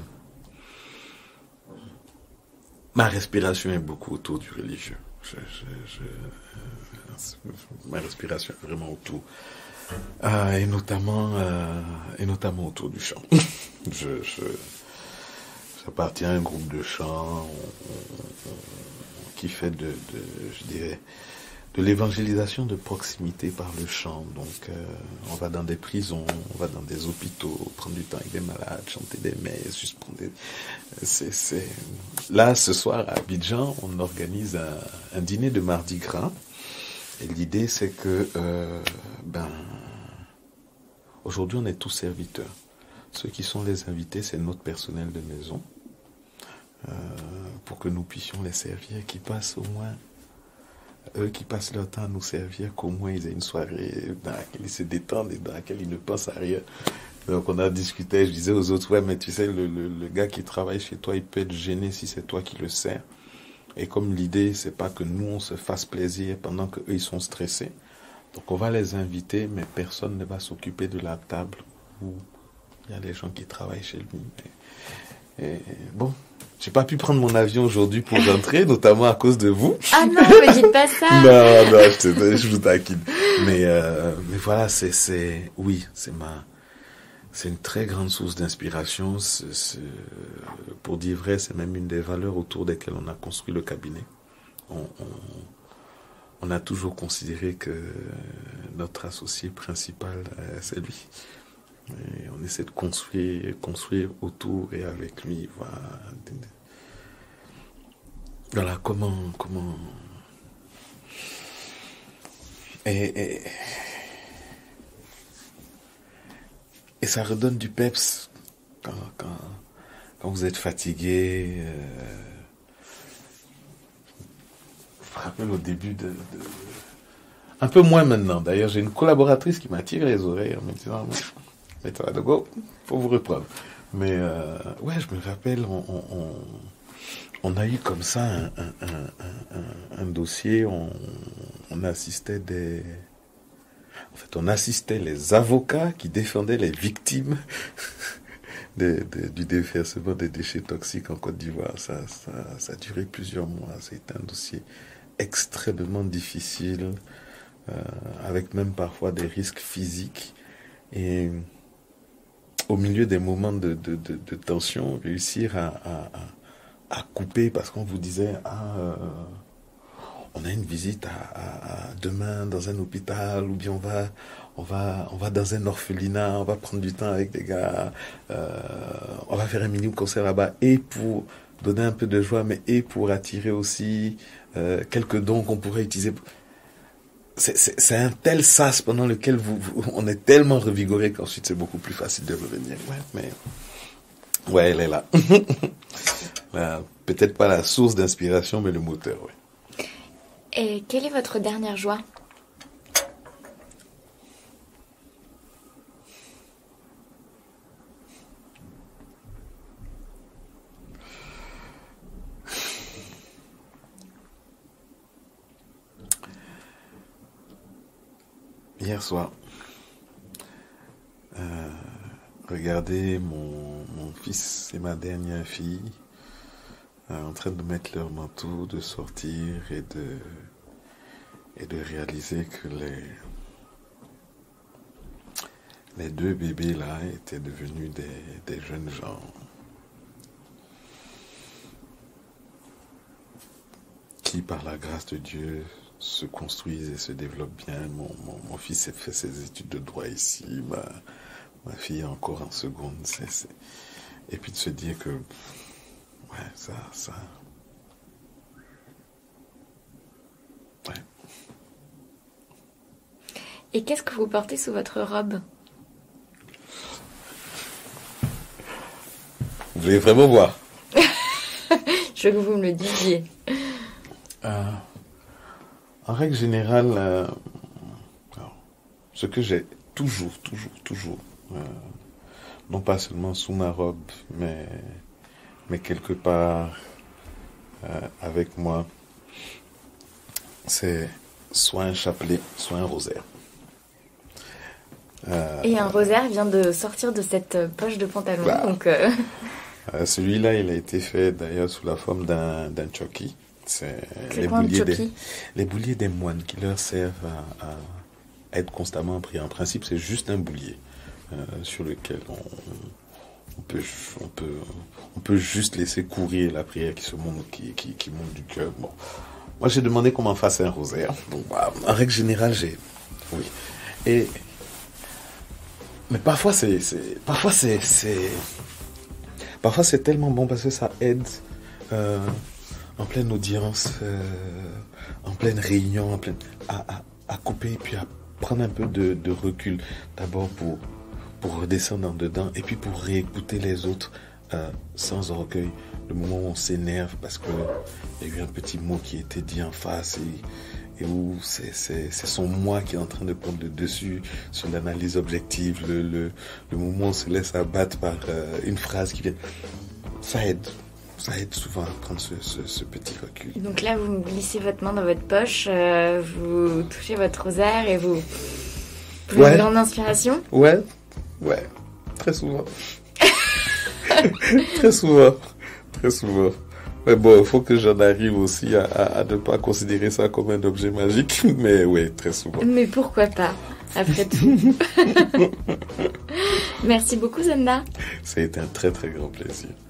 ma respiration est beaucoup autour du religieux. Je, je, je, euh, ma respiration est vraiment autour. Euh, et notamment euh, et notamment autour du chant. je, je j'appartiens à un groupe de chant on, on, on, qui fait de, de je dirais de l'évangélisation de proximité par le chant. Donc euh, on va dans des prisons, on va dans des hôpitaux, prendre du temps avec des malades, chanter des messes, juste prendre des... C'est, c'est... Là ce soir à Abidjan, on organise un, un dîner de Mardi Gras. Et l'idée, c'est que, euh, ben, aujourd'hui, on est tous serviteurs. Ceux qui sont les invités, c'est notre personnel de maison, euh, pour que nous puissions les servir, qui passent au moins, eux qui passent leur temps à nous servir, qu'au moins ils aient une soirée dans laquelle ils se détendent et dans laquelle ils ne pensent à rien. Donc on a discuté, je disais aux autres, ouais, mais tu sais, le, le, le gars qui travaille chez toi, il peut être gêné si c'est toi qui le sers. Et comme l'idée, c'est pas que nous, on se fasse plaisir pendant qu'eux, ils sont stressés. Donc, on va les inviter, mais personne ne va s'occuper de la table où il y a des gens qui travaillent chez lui. Et, et bon, j'ai pas pu prendre mon avion aujourd'hui pour rentrer, notamment à cause de vous. Ah non, me dites pas ça. Non, non, je, te, je vous taquine. Mais, euh, mais voilà, c'est, c'est, oui, c'est ma... C'est une très grande source d'inspiration. C'est, c'est, pour dire vrai, c'est même une des valeurs autour desquelles on a construit le cabinet. On, on, on a toujours considéré que notre associé principal, c'est lui. Et on essaie de construire, construire autour et avec lui. Voilà, voilà comment... comment... Et... et Et ça redonne du peps quand, quand, quand vous êtes fatigué. Euh, je me rappelle au début de, de... Un peu moins maintenant. D'ailleurs, j'ai une collaboratrice qui m'a tiré les oreilles en me disant « Mais toi, de go, faut vous reprendre. » Mais euh, ouais, je me rappelle, on, on, on, on a eu comme ça un, un, un, un, un dossier, on, on assistait des... En fait, on assistait les avocats qui défendaient les victimes de, de, du déversement des déchets toxiques en Côte d'Ivoire. Ça, ça, ça a duré plusieurs mois. C'était un dossier extrêmement difficile, euh, avec même parfois des risques physiques. Et au milieu des moments de, de, de, de tension, réussir à, à, à couper parce qu'on vous disait « Ah... Euh, on a une visite à, à, à demain dans un hôpital, ou bien on va, on va, on va dans un orphelinat, on va prendre du temps avec des gars, euh, on va faire un mini concert là-bas, et pour donner un peu de joie, mais et pour attirer aussi euh, quelques dons qu'on pourrait utiliser. C'est, c'est, c'est un tel sas pendant lequel vous, vous, on est tellement revigoré qu'ensuite c'est beaucoup plus facile de revenir. Ouais, mais ouais, elle est là. Là, peut-être pas la source d'inspiration, mais le moteur, ouais. Et quelle est votre dernière joie? Hier soir, euh, regardez mon, mon fils et ma dernière fille euh, en train de mettre leur manteau, de sortir et de, et de réaliser que les, les deux bébés là étaient devenus des, des jeunes gens qui, par la grâce de Dieu, se construisent et se développent bien. Mon, mon, mon fils a fait ses études de droit ici, ma, ma fille est encore en seconde. C'est, c'est... Et puis de se dire que, ouais, ça, ça... Ouais. Et qu'est-ce que vous portez sous votre robe? Vous voulez vraiment voir? Je veux que vous me le disiez. Euh, en règle générale, euh, alors, ce que j'ai toujours, toujours, toujours, euh, non pas seulement sous ma robe, mais, mais quelque part euh, avec moi, c'est soit un chapelet, soit un rosaire. Euh, Et un rosaire vient de sortir de cette poche de pantalon. Bah, donc euh... euh, celui-là, il a été fait d'ailleurs sous la forme d'un, d'un choki. C'est, c'est les, quoi bouliers un des, choki? les bouliers des moines qui leur servent à, à être constamment priés. En principe, c'est juste un boulier euh, sur lequel on, on, peut, on, peut, on peut juste laisser courir la prière qui se monte, qui, qui, qui monte du cœur. Bon. Moi, j'ai demandé qu'on m'en fasse un rosaire. Donc, bah, en règle générale, j'ai... Oui. Et... Mais parfois, c'est... c'est parfois, c'est, c'est... Parfois, c'est tellement bon parce que ça aide euh, en pleine audience, euh, en pleine réunion, en pleine... À, à, à couper et puis à prendre un peu de, de recul. D'abord pour, pour redescendre en dedans et puis pour réécouter les autres euh, sans orgueil. Le moment où on s'énerve parce qu'il y a eu un petit mot qui a été dit en face et, et où c'est, c'est, c'est son moi qui est en train de prendre le dessus sur l'analyse objective, le, le, le moment où on se laisse abattre par euh, une phrase qui vient. Ça aide, ça aide souvent à prendre ce, ce, ce petit recul. Et donc là, vous glissez votre main dans votre poche, euh, vous touchez votre rosaire et vous... Vous avez Ouais. une grande inspiration? Ouais, ouais, très souvent. Très souvent. Très souvent. Mais bon, il faut que j'en arrive aussi à, à, à ne pas considérer ça comme un objet magique. Mais oui, très souvent. Mais pourquoi pas, après tout. Merci beaucoup, Zenda. Ça a été un très très grand plaisir.